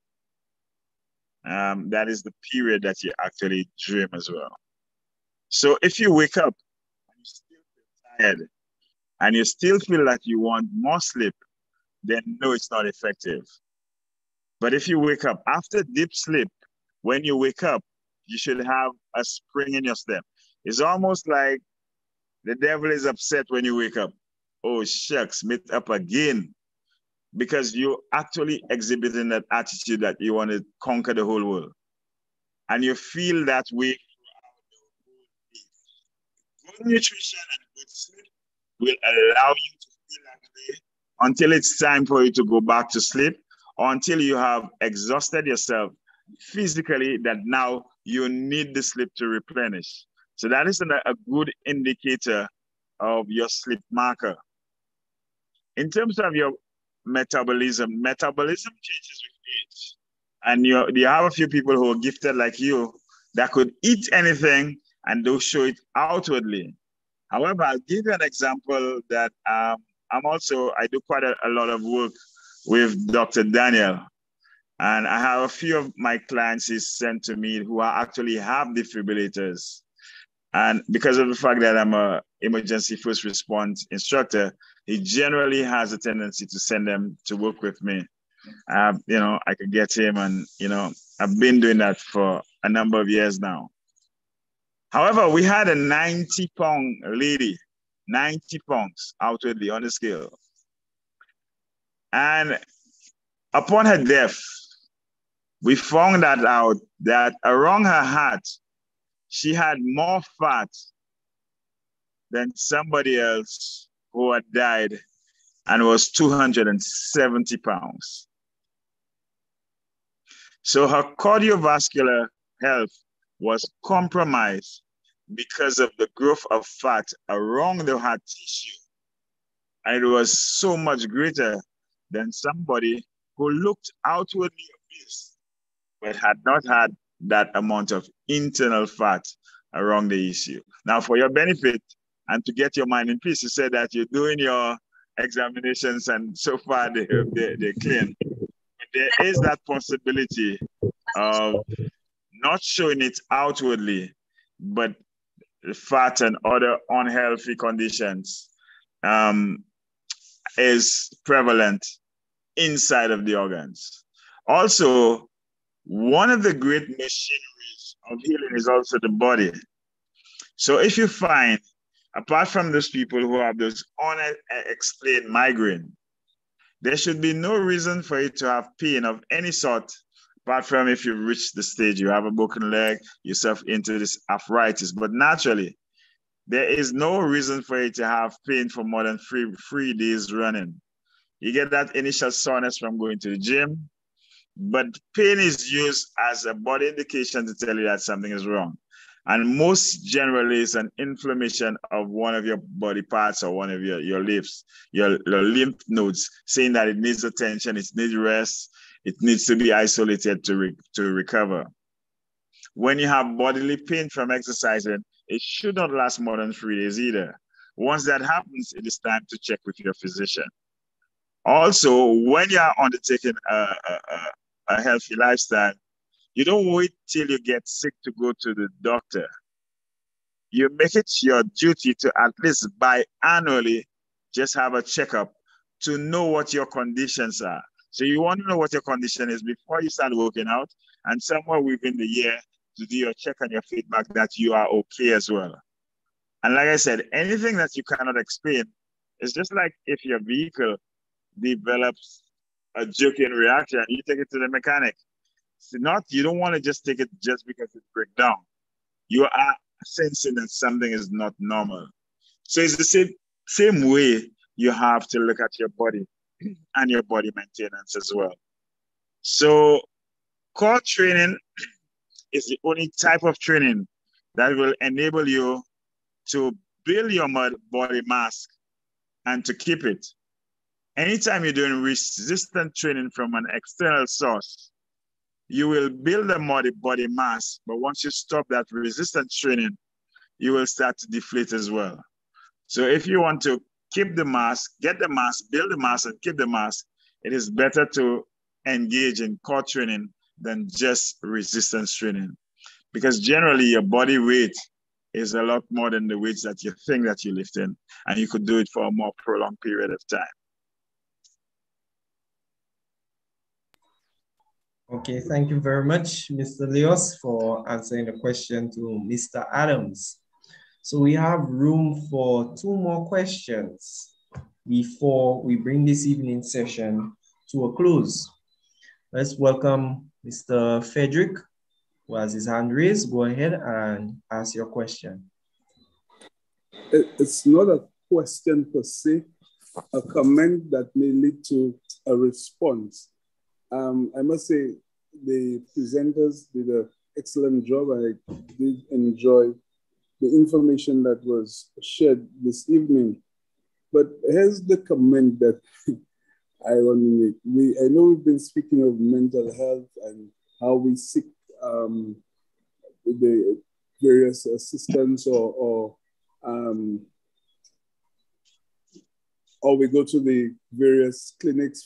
That is the period that you actually dream as well. So if you wake up and you still feel tired and you still feel like you want more sleep, then no, it's not effective. But if you wake up after deep sleep, when you wake up, you should have a spring in your step. It's almost like the devil is upset when you wake up. Oh, shucks, meet up again. Because you're actually exhibiting that attitude that you want to conquer the whole world. And you feel that way throughout the whole day. Good nutrition and good sleep will allow you to feel that way until it's time for you to go back to sleep, or until you have exhausted yourself physically that now you need the sleep to replenish. So that is a good indicator of your sleep marker. In terms of your metabolism changes with age. And you have a few people who are gifted like you that could eat anything and they'll show it outwardly. However, I'll give you an example that I do quite a lot of work with Dr. Daniel. And I have a few of my clients he's sent to me who actually have defibrillators. And because of the fact that I'm a emergency first response instructor, he generally has a tendency to send them to work with me. I could get him, and I've been doing that for a number of years now. However, we had a 90-pound lady, 90 pounds outwardly on the scale. And upon her death, we found that out that around her heart, she had more fat than somebody else who had died and was 270 pounds. So her cardiovascular health was compromised because of the growth of fat around the heart tissue. And it was so much greater than somebody who looked outwardly obese, but had not had that amount of internal fat around the issue. Now, for your benefit and to get your mind in peace, you said that you're doing your examinations and so far they're clean. But there is that possibility of not showing it outwardly, but fat and other unhealthy conditions is prevalent inside of the organs. Also, one of the great machineries of healing is also the body. So if you find, apart from those people who have those unexplained migraine, there should be no reason for you to have pain of any sort, apart from if you've reached the stage, you have a broken leg, you suffer into this arthritis. But naturally, there is no reason for you to have pain for more than three days running. You get that initial soreness from going to the gym, but pain is used as a body indication to tell you that something is wrong. And most generally, it's an inflammation of one of your body parts or one of your lifts, your lymph nodes, saying that it needs attention, it needs rest, it needs to be isolated to recover. When you have bodily pain from exercising, it should not last more than 3 days either. Once that happens, it is time to check with your physician. Also, when you are undertaking a healthy lifestyle, you don't wait till you get sick to go to the doctor. You make it your duty to at least biannually just have a checkup to know what your conditions are. So you want to know what your condition is before you start working out, and somewhere within the year to do your check and your feedback that you are okay as well. And like I said, anything that you cannot explain is just like if your vehicle develops a jerking reaction, you take it to the mechanic. So you don't want to just take it just because it breaks down. You are sensing that something is not normal. So it's the same way you have to look at your body and your body maintenance as well. So core training is the only type of training that will enable you to build your body mass and to keep it. Anytime you're doing resistant training from an external source, you will build a body mass, but once you stop that resistance training, you will start to deflate as well. So if you want to keep the mass, get the mass, build the mass, and keep the mass, it is better to engage in core training than just resistance training. Because generally your body weight is a lot more than the weights that you think that you're lifting, and you could do it for a more prolonged period of time. Okay, thank you very much, Mr. Leos, for answering the question to Mr. Adams. So we have room for 2 more questions before we bring this evening session to a close. Let's welcome Mr. Frederick, who has his hand raised. Go ahead and ask your question. It's not a question per se, a comment that may lead to a response. I must say the presenters did an excellent job. I did enjoy the information that was shared this evening. But here's the comment that I want to make. I know we've been speaking of mental health and how we seek the various assistance or we go to the various clinics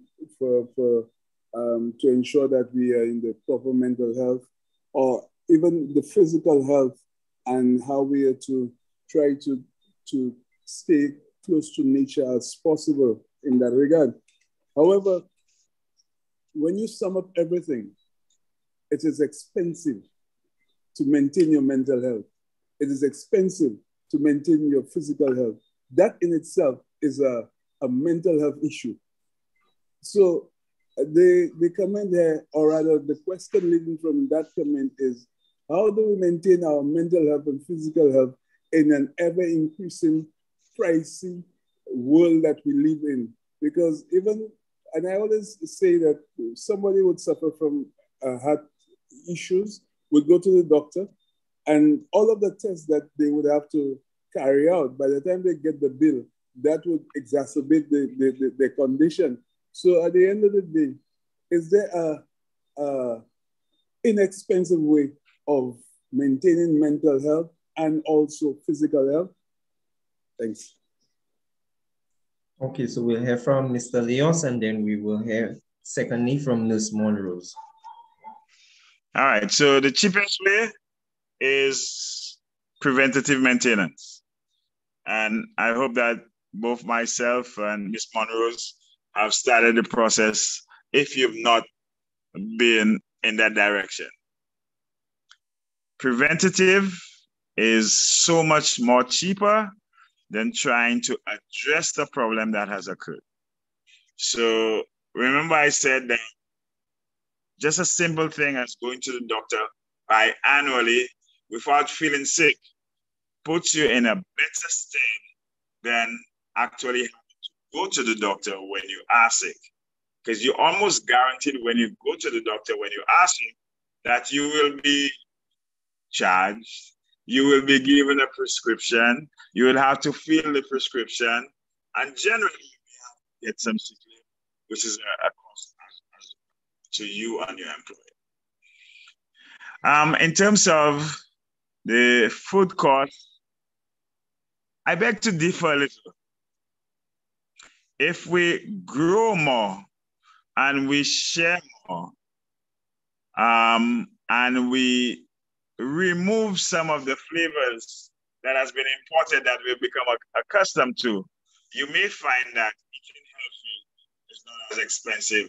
to ensure that we are in the proper mental health, or even the physical health and how we are to try to stay close to nature as possible in that regard. However, when you sum up everything, it is expensive to maintain your mental health. It is expensive to maintain your physical health. That in itself is a mental health issue. So the comment there, or rather the question leading from that comment is, how do we maintain our mental health and physical health in an ever-increasing, pricey world that we live in? Because even, and I always say that somebody would suffer from heart issues, would go to the doctor, and all of the tests that they would have to carry out, by the time they get the bill, that would exacerbate the condition. So at the end of the day, is there a inexpensive way of maintaining mental health and also physical health? Thanks. Okay, so we'll hear from Mr. Leos, and then we will hear secondly from Nurse Monrose. All right, so the cheapest way is preventative maintenance. And I hope that both myself and Ms. Monrose have started the process if you've not been in that direction. Preventative is so much more cheaper than trying to address the problem that has occurred. So remember I said that just a simple thing as going to the doctor biannually without feeling sick puts you in a better state than actually having to go to the doctor when you are sick. Because you're almost guaranteed when you go to the doctor, when you are sick, that you will be charged, you will be given a prescription, you will have to fill the prescription, and generally you may have to get some sick leave, which is a cost to you and your employer. In terms of the food cost, I beg to differ a little. If we grow more and we share more, and we remove some of the flavors that has been imported that we've become accustomed to, you may find that eating healthy is not as expensive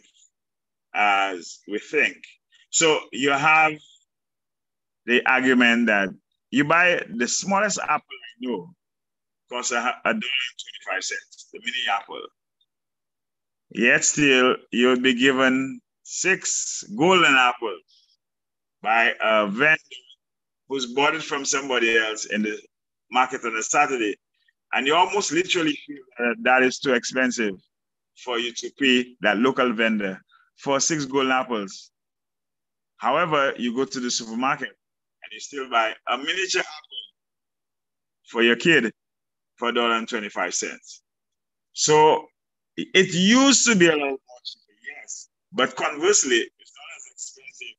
as we think. So you have the argument that you buy the smallest apple I know costs $1.25, the mini apple. Yet still, you'll be given 6 golden apples by a vendor who's bought it from somebody else in the market on a Saturday. And you almost literally feel that is too expensive for you to pay that local vendor for 6 golden apples. However, you go to the supermarket and you still buy a miniature apple for your kid for $1.25. So it used to be a lot more cheaper, yes, but conversely, it's not as expensive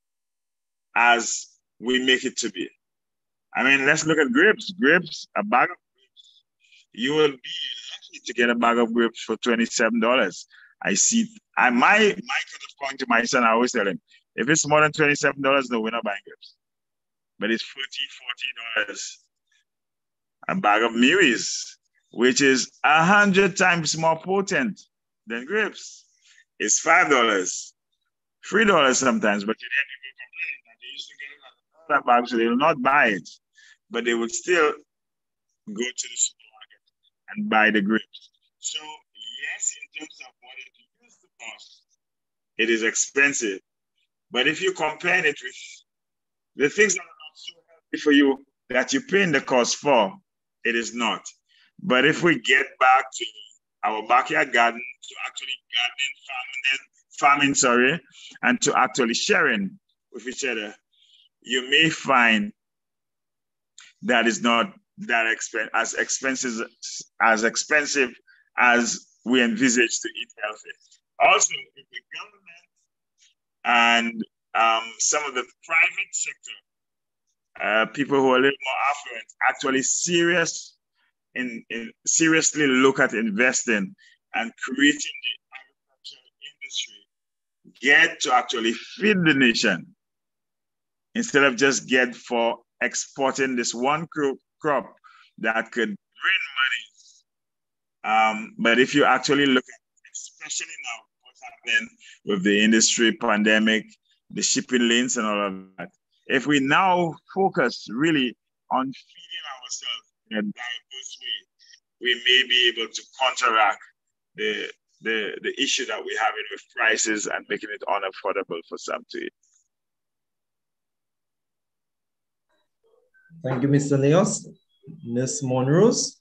as we make it to be. I mean, let's look at grapes. Grapes, a bag of grapes, you will be lucky to get a bag of grapes for $27. I see, my kind of point to my son, I always tell him, if it's more than $27, no, we're not buying grapes. But it's $40 a bag of Miris, which is 100 times more potent than grapes. It's $5, $3 sometimes, but you then people complain that they used to get that bag, so they will not buy it, but they would still go to the supermarket and buy the grapes. So yes, in terms of what it used to cost, it is expensive. But if you compare it with the things that are not so healthy for you that you pay in the cost for, it is not. But if we get back to our backyard garden, to actually farming, and to actually sharing with each other, you may find that is not that as expensive as we envisage to eat healthy. Also, if the government and some of the private sector, people who are a little more affluent, actually seriously look at investing and creating the agricultural industry, get to actually feed the nation instead of just get for exporting this one crop that could bring money. But if you actually look at, especially now, what's happening with the industry, pandemic, the shipping lanes and all of that, if we now focus really on feeding ourselves in a diverse way, we may be able to counteract the issue that we're having with prices and making it unaffordable for some to eat. Thank you, Mr. Leos. Ms. Monrose?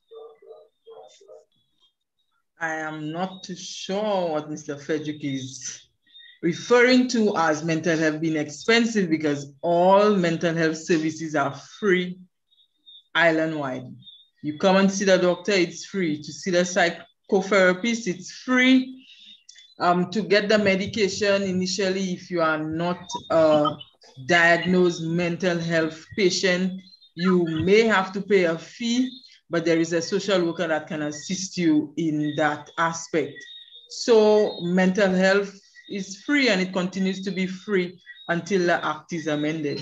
I am not too sure what Mr. Frederick is referring to as mental health being expensive, because all mental health services are free island-wide. You come and see the doctor, it's free. To see the psychotherapist, it's free. To get the medication initially, if you are not a diagnosed mental health patient, you may have to pay a fee, but there is a social worker that can assist you in that aspect. So mental health is free, and it continues to be free until the act is amended.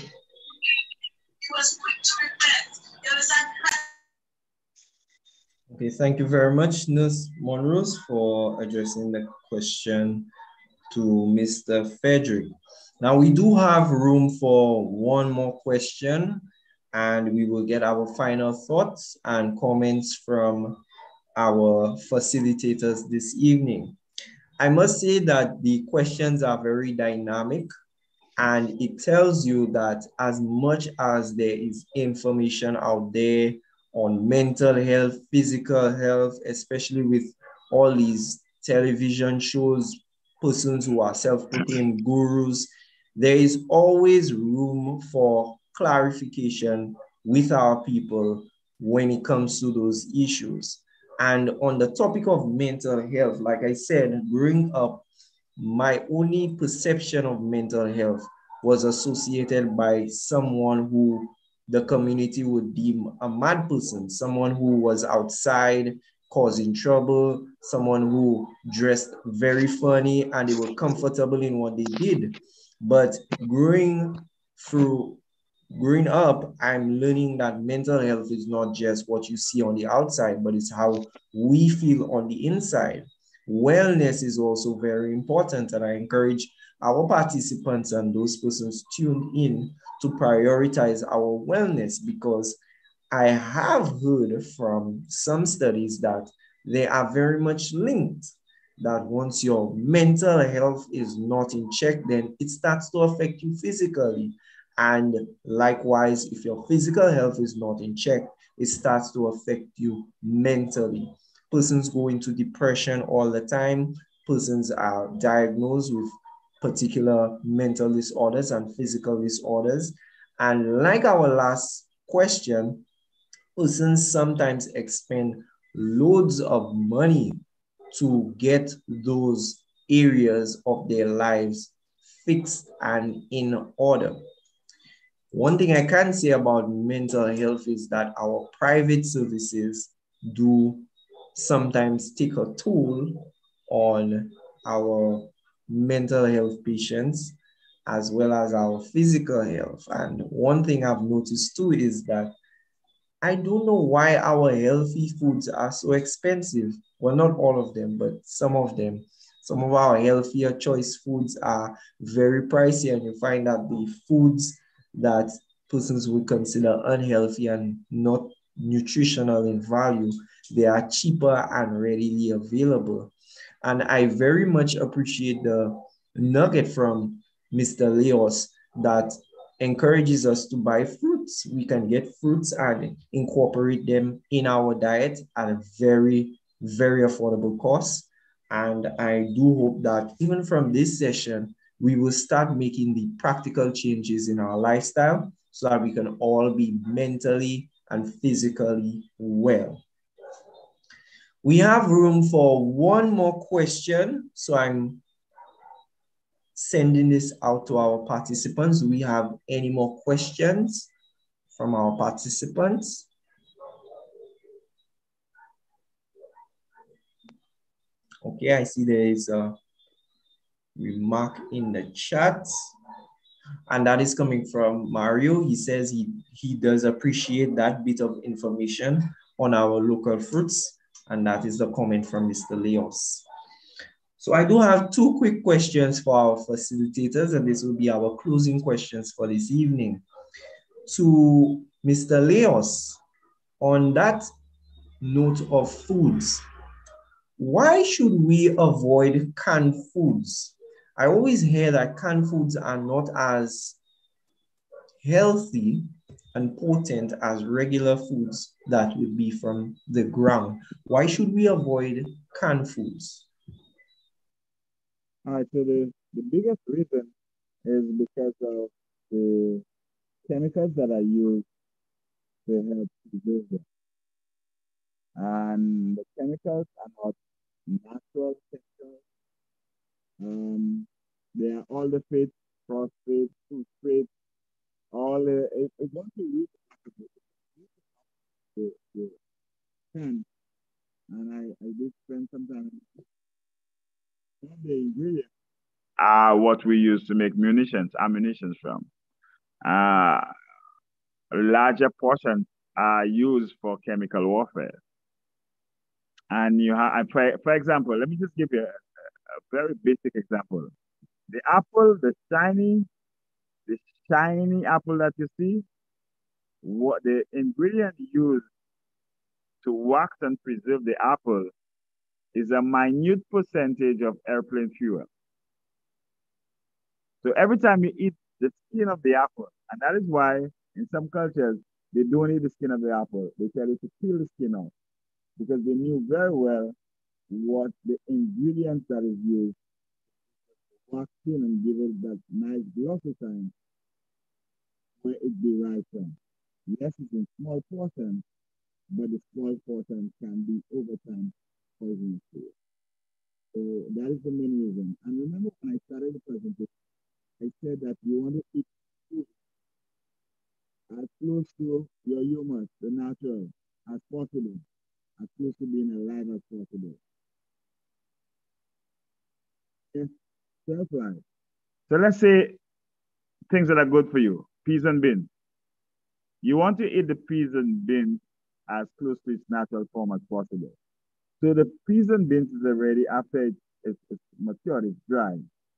Okay, thank you very much, Nurse Monrose, for addressing the question to Mr. Frederick. Now, we do have room for one more question, and we will get our final thoughts and comments from our facilitators this evening. I must say that the questions are very dynamic, and it tells you that as much as there is information out there on mental health, physical health, especially with all these television shows, persons who are self-proclaimed gurus, there is always room for clarification with our people when it comes to those issues. And on the topic of mental health, like I said, growing up, my only perception of mental health was associated by someone who the community would deem a mad person, someone who was outside causing trouble, someone who dressed very funny and they were comfortable in what they did. But growing up, I'm learning that mental health is not just what you see on the outside, but it's how we feel on the inside. Wellness is also very important, and I encourage our participants and those persons tuned in to prioritize our wellness, because I have heard from some studies that they are very much linked, that once your mental health is not in check, then it starts to affect you physically. And likewise, if your physical health is not in check, it starts to affect you mentally. Persons go into depression all the time. Persons are diagnosed with particular mental disorders and physical disorders. And like our last question, persons sometimes expend loads of money to get those areas of their lives fixed and in order. One thing I can say about mental health is that our private services do sometimes take a toll on our mental health patients as well as our physical health. And one thing I've noticed too is that I don't know why our healthy foods are so expensive. Well, not all of them, but some of them. Some of our healthier choice foods are very pricey, and you find that the foods that persons would consider unhealthy and not nutritional in value, they are cheaper and readily available. And I very much appreciate the nugget from Mr. Leos that encourages us to buy fruits. We can get fruits and incorporate them in our diet at a very, very affordable cost. And I do hope that even from this session, we will start making the practical changes in our lifestyle so that we can all be mentally and physically well. We have room for one more question. So I'm sending this out to our participants. Do we have any more questions from our participants? Okay, I see there is a remark in the chat. And that is coming from Mario. He says he does appreciate that bit of information on our local fruits. And that is the comment from Mr. Leos. So I do have two quick questions for our facilitators, and this will be our closing questions for this evening. To Mr. Leos, on that note of foods, why should we avoid canned foods? I always hear that canned foods are not as healthy and potent as regular foods that would be from the ground. Why should we avoid canned foods? All right, so the biggest reason is because of the chemicals that are used to help preserve them. And the chemicals are not natural chemicals. They are all the fates, phosphate, sulfate, all it's going to reach the can. And I did spend some time on the ingredients are what we use to make ammunitions from. Larger portions are used for chemical warfare. And you have, for example, let me just give you a very basic example. The apple, the shiny apple that you see, what the ingredient used to wax and preserve the apple is a minute percentage of airplane fuel. So every time you eat the skin of the apple, and that is why in some cultures, they don't eat the skin of the apple. They tell you to peel the skin off because they knew very well what the ingredients that is used to wax skin and give it that nice glossy shine where it derives from. Yes, it's in small portions, but the small portions can be over time poisonous to you. So that is the main reason. And remember when I started the presentation, I said that you want to eat food as close to your humus, the natural, as possible, as close to being alive as possible. Yes, self-life. So let's say things that are good for you, peas and beans. You want to eat the peas and beans as close to its natural form as possible. So the peas and beans is already, after it's matured, it's dry,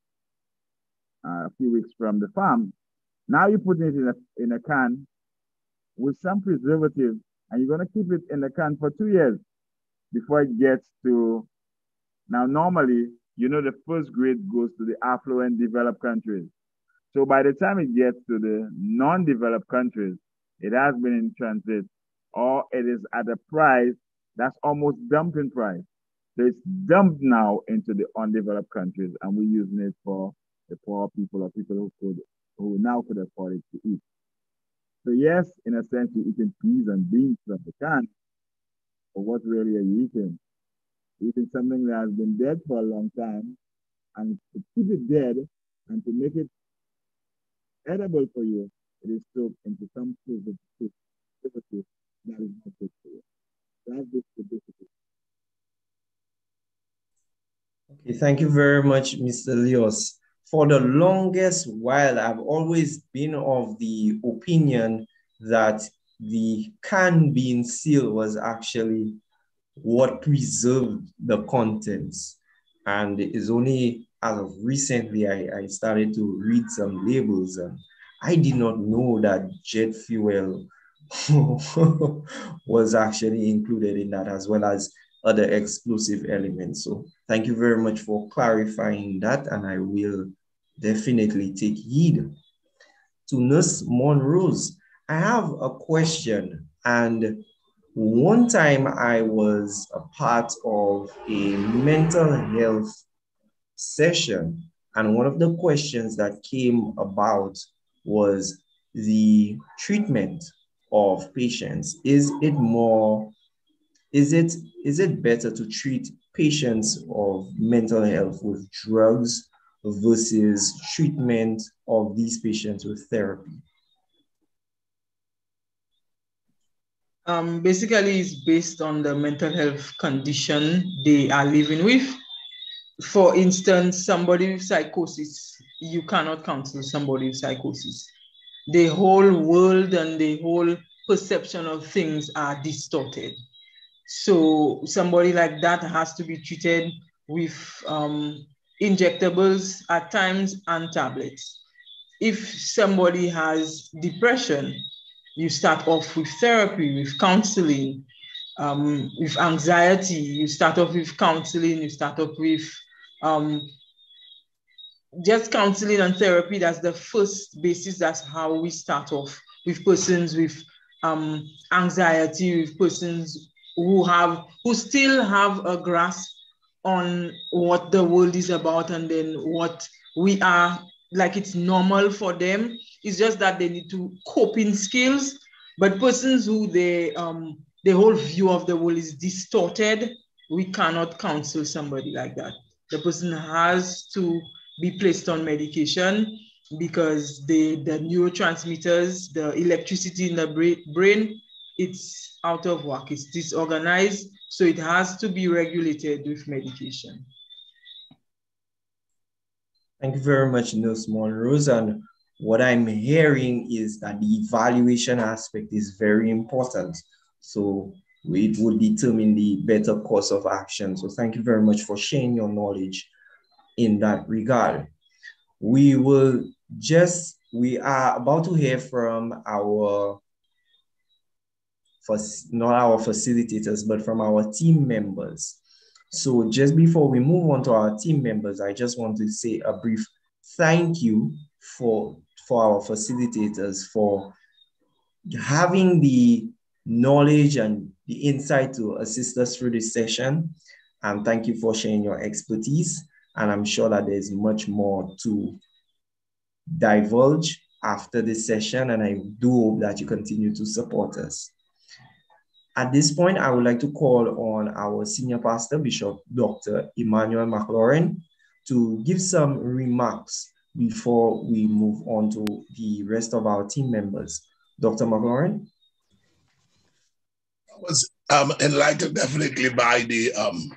a few weeks from the farm. Now you put it in a can with some preservative, and you're going to keep it in the can for 2 years before it gets to, now normally, you know, the first grade goes to the affluent developed countries. So by the time it gets to the non-developed countries, it has been in transit, or it is at a price that's almost dumping price. So it's dumped now into the undeveloped countries, and we're using it for the poor people or people who now could afford it to eat. So yes, in a sense, you're eating peas and beans from the can, but what really are you eating? You're eating something that has been dead for a long time, and to keep it dead and to make it edible for you, it is soaked into some preservative that is not good for you. That's the difficulty. Okay, thank you very much, Mr. Leos. For the longest while, I've always been of the opinion that the canned bean seal was actually what preserved the contents. And it is only as of recently I started to read some labels, and I did not know that jet fuel was actually included in that, as well as other explosive elements. So thank you very much for clarifying that, and I will definitely take heed. To Nurse Monrose, I have a question. And one time I was a part of a mental health session, and one of the questions that came about was the treatment of patients. Is it better to treat patients of mental health with drugs versus treatment of these patients with therapy? Basically, it's based on the mental health condition they are living with. For instance, somebody with psychosis you cannot counsel somebody with psychosis. The whole world and the whole perception of things are distorted. So somebody like that has to be treated with injectables at times and tablets. If somebody has depression, you start off with therapy, with counseling. With anxiety, you start off with counseling, you start off with just counseling and therapy. That's the first basis. That's how we start off with persons with anxiety, with persons who still have a grasp on what the world is about, and then what we are, like it's normal for them. It's just that they need to coping skills. But persons who the whole view of the world is distorted, we cannot counsel somebody like that. The person has to be placed on medication because the neurotransmitters, the electricity in the brain, it's out of whack, it's disorganized, so it has to be regulated with medication. Thank you very much, Nurse Monrose. And what I'm hearing is that the evaluation aspect is very important. So it would determine the better course of action. So thank you very much for sharing your knowledge in that regard. We are about to hear from not our facilitators, but from our team members. So just before we move on to our team members, I just want to say a brief thank you for our facilitators for having the knowledge and the insight to assist us through this session. And thank you for sharing your expertise. And I'm sure that there's much more to divulge after this session. And I do hope that you continue to support us. At this point, I would like to call on our senior pastor, Bishop Dr. Emmanuel McLaurin, to give some remarks before we move on to the rest of our team members. Dr. McLaurin? I was enlightened definitely by the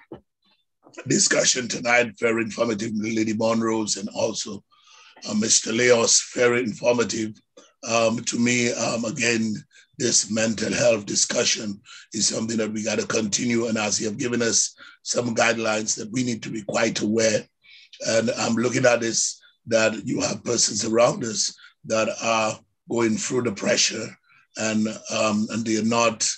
discussion tonight, very informative, Lady Monrose, and also Mr. Leos, very informative. To me, again, this mental health discussion is something that we got to continue. And as you have given us some guidelines that we need to be quite aware. And I'm looking at this, that you have persons around us that are going through the pressure and they are not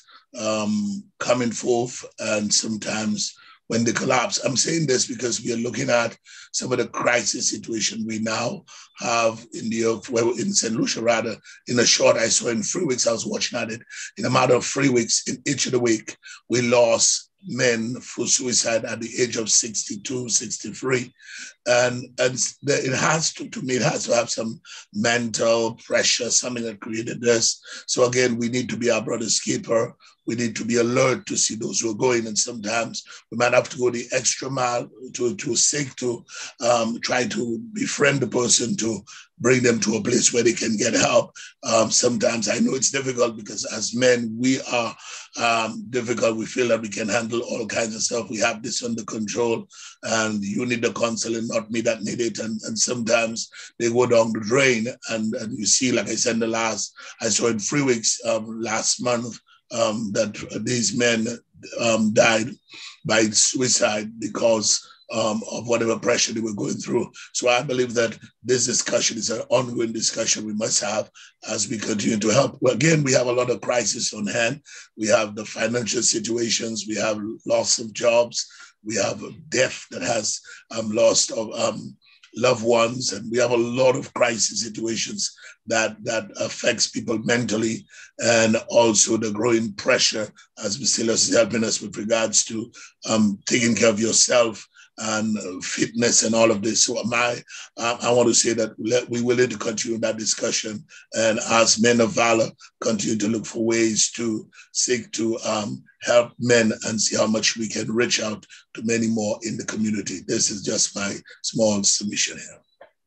coming forth, and sometimes when they collapse. I'm saying this because we are looking at some of the crisis situation we now have in in St. Lucia, rather, in a short, I saw in 3 weeks, I was watching at it, in a matter of 3 weeks, in each of the week, we lost men for suicide at the age of 62, 63. And it has to me, it has to have some mental pressure, something that created this. So again, we need to be our brother's keeper. We need to be alert to see those who are going. And sometimes we might have to go the extra mile to seek to try to befriend the person, to bring them to a place where they can get help. Sometimes I know it's difficult because as men, we are difficult. We feel that we can handle all kinds of stuff. We have this under control, and you need the counseling, not me that need it. And sometimes they go down the drain. And you see, like I said, I saw in 3 weeks last month, that these men died by suicide because of whatever pressure they were going through. So I believe that this discussion is an ongoing discussion we must have as we continue to help. Well, again, we have a lot of crises on hand. We have the financial situations, we have loss of jobs, we have death that has lost of loved ones, and we have a lot of crisis situations that affects people mentally, and also the growing pressure, as Silas is helping us with regards to taking care of yourself and fitness and all of this. So I want to say that we will need to continue that discussion, and as men of valor, continue to look for ways to seek to help men and see how much we can reach out to many more in the community. This is just my small submission here.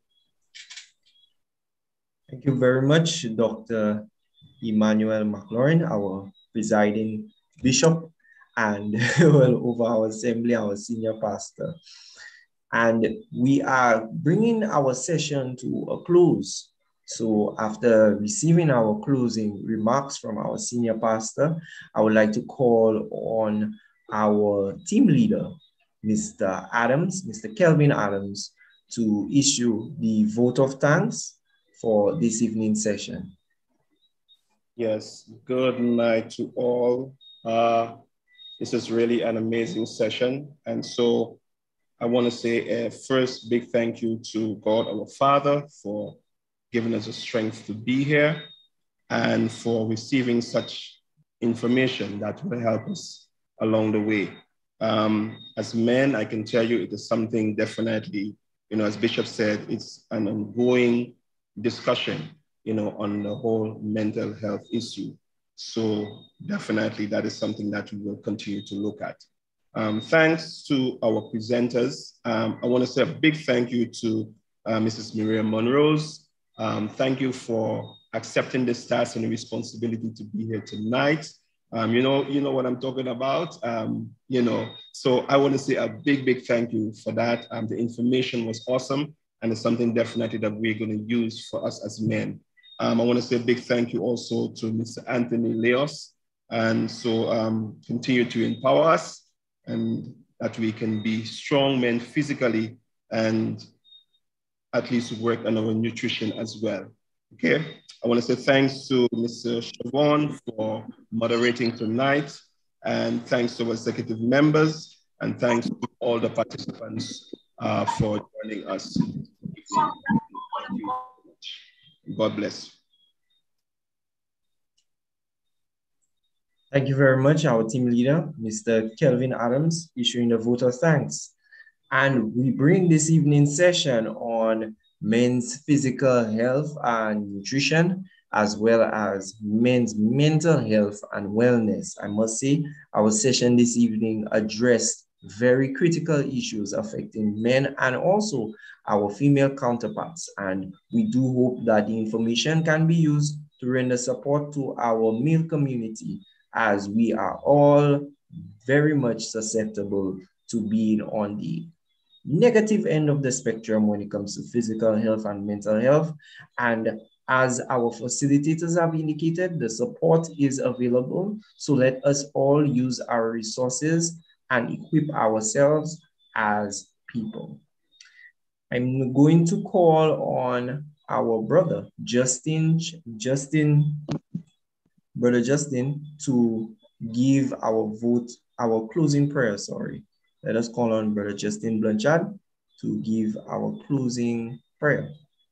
Thank you very much, Dr. Emmanuel McLaurin, our presiding bishop, and well, over our assembly, our senior pastor. And we are bringing our session to a close. So after receiving our closing remarks from our senior pastor, I would like to call on our team leader, Mr. Adams, Mr. Kelvin Adams, to issue the vote of thanks for this evening's session. Yes, good night to all. This is really an amazing session. And so I want to say a first big thank you to God, our Father, for giving us the strength to be here and for receiving such information that will help us along the way. As men, I can tell you it is something definitely, as Bishop said, it's an ongoing discussion, on the whole mental health issue. So definitely that is something that we will continue to look at. Thanks to our presenters. I want to say a big thank you to Mrs. Miriam Monrose. Thank you for accepting this task and the responsibility to be here tonight. You know what I'm talking about, so I want to say a big thank you for that. The information was awesome, and it's something definitely that we're going to use for us as men. I want to say a big thank you also to Mr. Anthony Leos, and so continue to empower us and that we can be strong men physically and at least work on our nutrition as well. Okay, I want to say thanks to Mr. Siobhan for moderating tonight, and thanks to our executive members, and thanks to all the participants for joining us. God bless. Thank you very much, our team leader, Mr. Kelvin Adams, issuing the vote of thanks. And we bring this evening's session on men's physical health and nutrition, as well as men's mental health and wellness. I must say, our session this evening addressed very critical issues affecting men and also our female counterparts. And we do hope that the information can be used to render support to our male community, as we are all very much susceptible to being on the negative end of the spectrum when it comes to physical health and mental health. And as our facilitators have indicated, the support is available. So let us all use our resources and equip ourselves as people. I'm going to call on our brother, Brother Justin, to give our closing prayer, Let us call on Brother Justin Blanchard to give our closing prayer.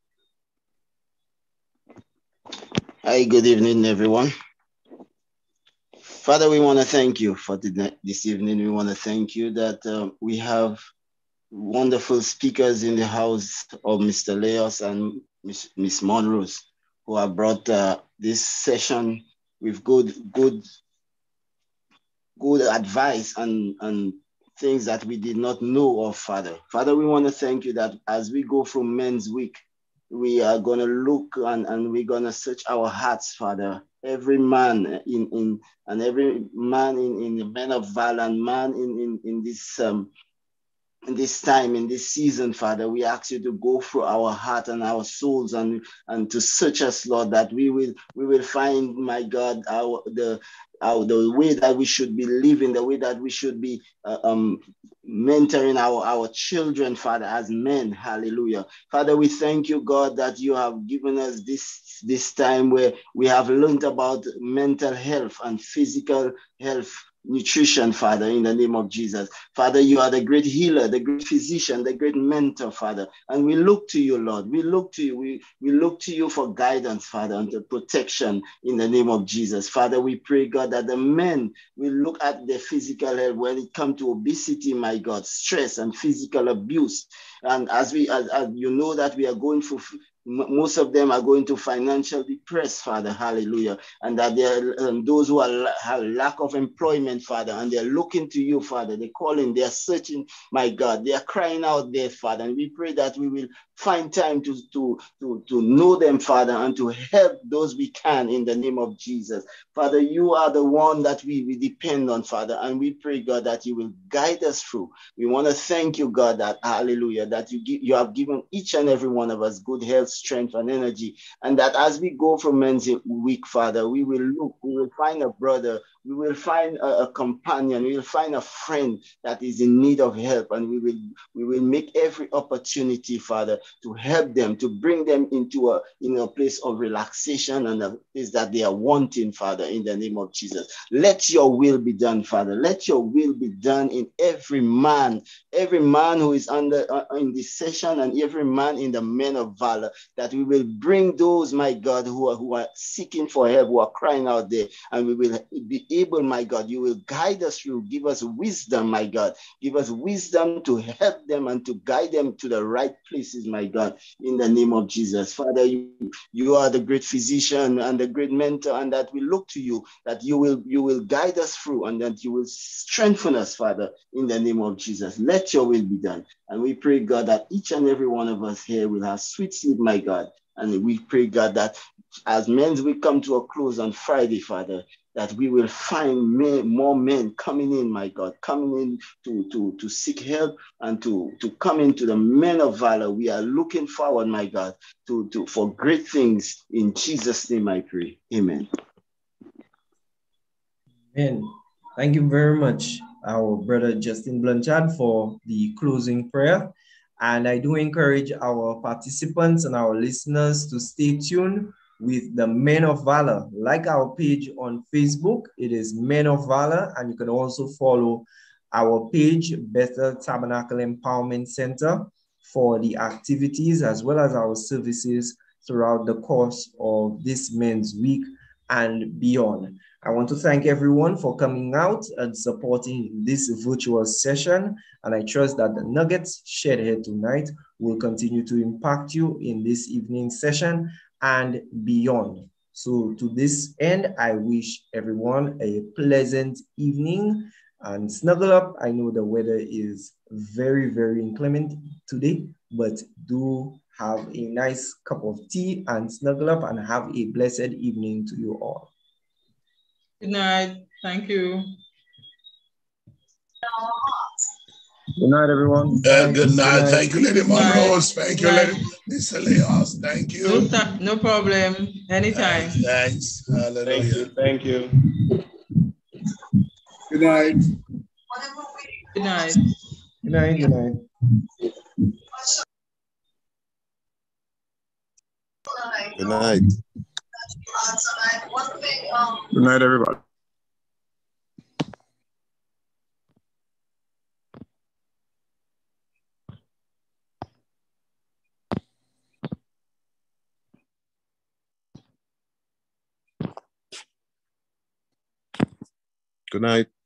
Hi, good evening, everyone. Father, we want to thank you for this evening. We want to thank you that we have wonderful speakers in the house of Mr. Leos and Miss Monrose, who have brought this session with good advice and things that we did not know of, Father. Father, we want to thank you that as we go through Men's Week, we are going to look and we're going to search our hearts, Father. Every man in the men of valor and man in this time, in this season, Father, we ask you to go through our heart and our souls and to search us, Lord, that we will find, my God, the way that we should be living, the way that we should be mentoring our children, Father, as men. Hallelujah. Father, we thank you, God, that you have given us this time where we have learned about mental health and physical health, nutrition, Father, in the name of Jesus. Father, you are the great healer, the great physician, the great mentor, Father. And we look to you, Lord. We look to you. We look to you for guidance, Father, and the protection in the name of Jesus. Father, we pray, God, that the men will look at their physical health when it comes to obesity, my God, stress and physical abuse. And as you know that we are going through Most of them are going to financial depress, Father, hallelujah. And that they're those who have lack of employment, Father, and they're looking to you, Father. They're calling, they're searching, my God. They are crying out there, Father. And we pray that we will find time to know them, Father, and to help those we can in the name of Jesus. Father, you are the one that we depend on, Father, and we pray, God, that you will guide us through. We want to thank you, God, that, hallelujah, that you have given each and every one of us good health, strength, and energy, and that as we go from Men's Week, Father, we will find a brother, we will find a companion, we will find a friend that is in need of help, and we will make every opportunity, Father, to help them, to bring them into a place of relaxation and a place that they are wanting, Father, in the name of Jesus. Let your will be done, Father. Let your will be done in every man who is in this session, and every man in the Men of Valor, that we will bring those, my God, who are seeking for help, who are crying out there, and we will be able, my God, you will guide us through, give us wisdom, my God, give us wisdom to help them and to guide them to the right places, my God, in the name of Jesus. Father, you are the great physician and the great mentor, and that we look to you, that you will guide us through, and that you will strengthen us, Father, in the name of Jesus. Let your will be done. And we pray, God, that each and every one of us here will have sweet sleep, my God. And we pray, God, that as Men's Week come to a close on Friday, Father, that we will find more men coming in, my God, coming in to seek help and to come into the Men of Valor. We are looking forward, my God, for great things. In Jesus' name I pray. Amen. Amen. Thank you very much, our brother Justin Blanchard, for the closing prayer. And I do encourage our participants and our listeners to stay tuned with the Men of Valor. Like our page on Facebook, it is Men of Valor, and you can also follow our page, Bethel Tabernacle Empowerment Center, for the activities as well as our services throughout the course of this Men's Week and beyond. I want to thank everyone for coming out and supporting this virtual session, and I trust that the nuggets shared here tonight will continue to impact you in this evening session and beyond. So to this end, I wish everyone a pleasant evening and snuggle up. I know the weather is very, very inclement today, but do have a nice cup of tea and snuggle up and have a blessed evening to you all. Good night. Thank you. Good night, everyone. Good night. Thank you, Lady Monrose. Thank you, Lady Mr. Leos. Thank you. No problem. Anytime. Thanks. Hallelujah. Thank you. Good night. Good night. Good night. Good night. Good night. Good night, everybody. Good night.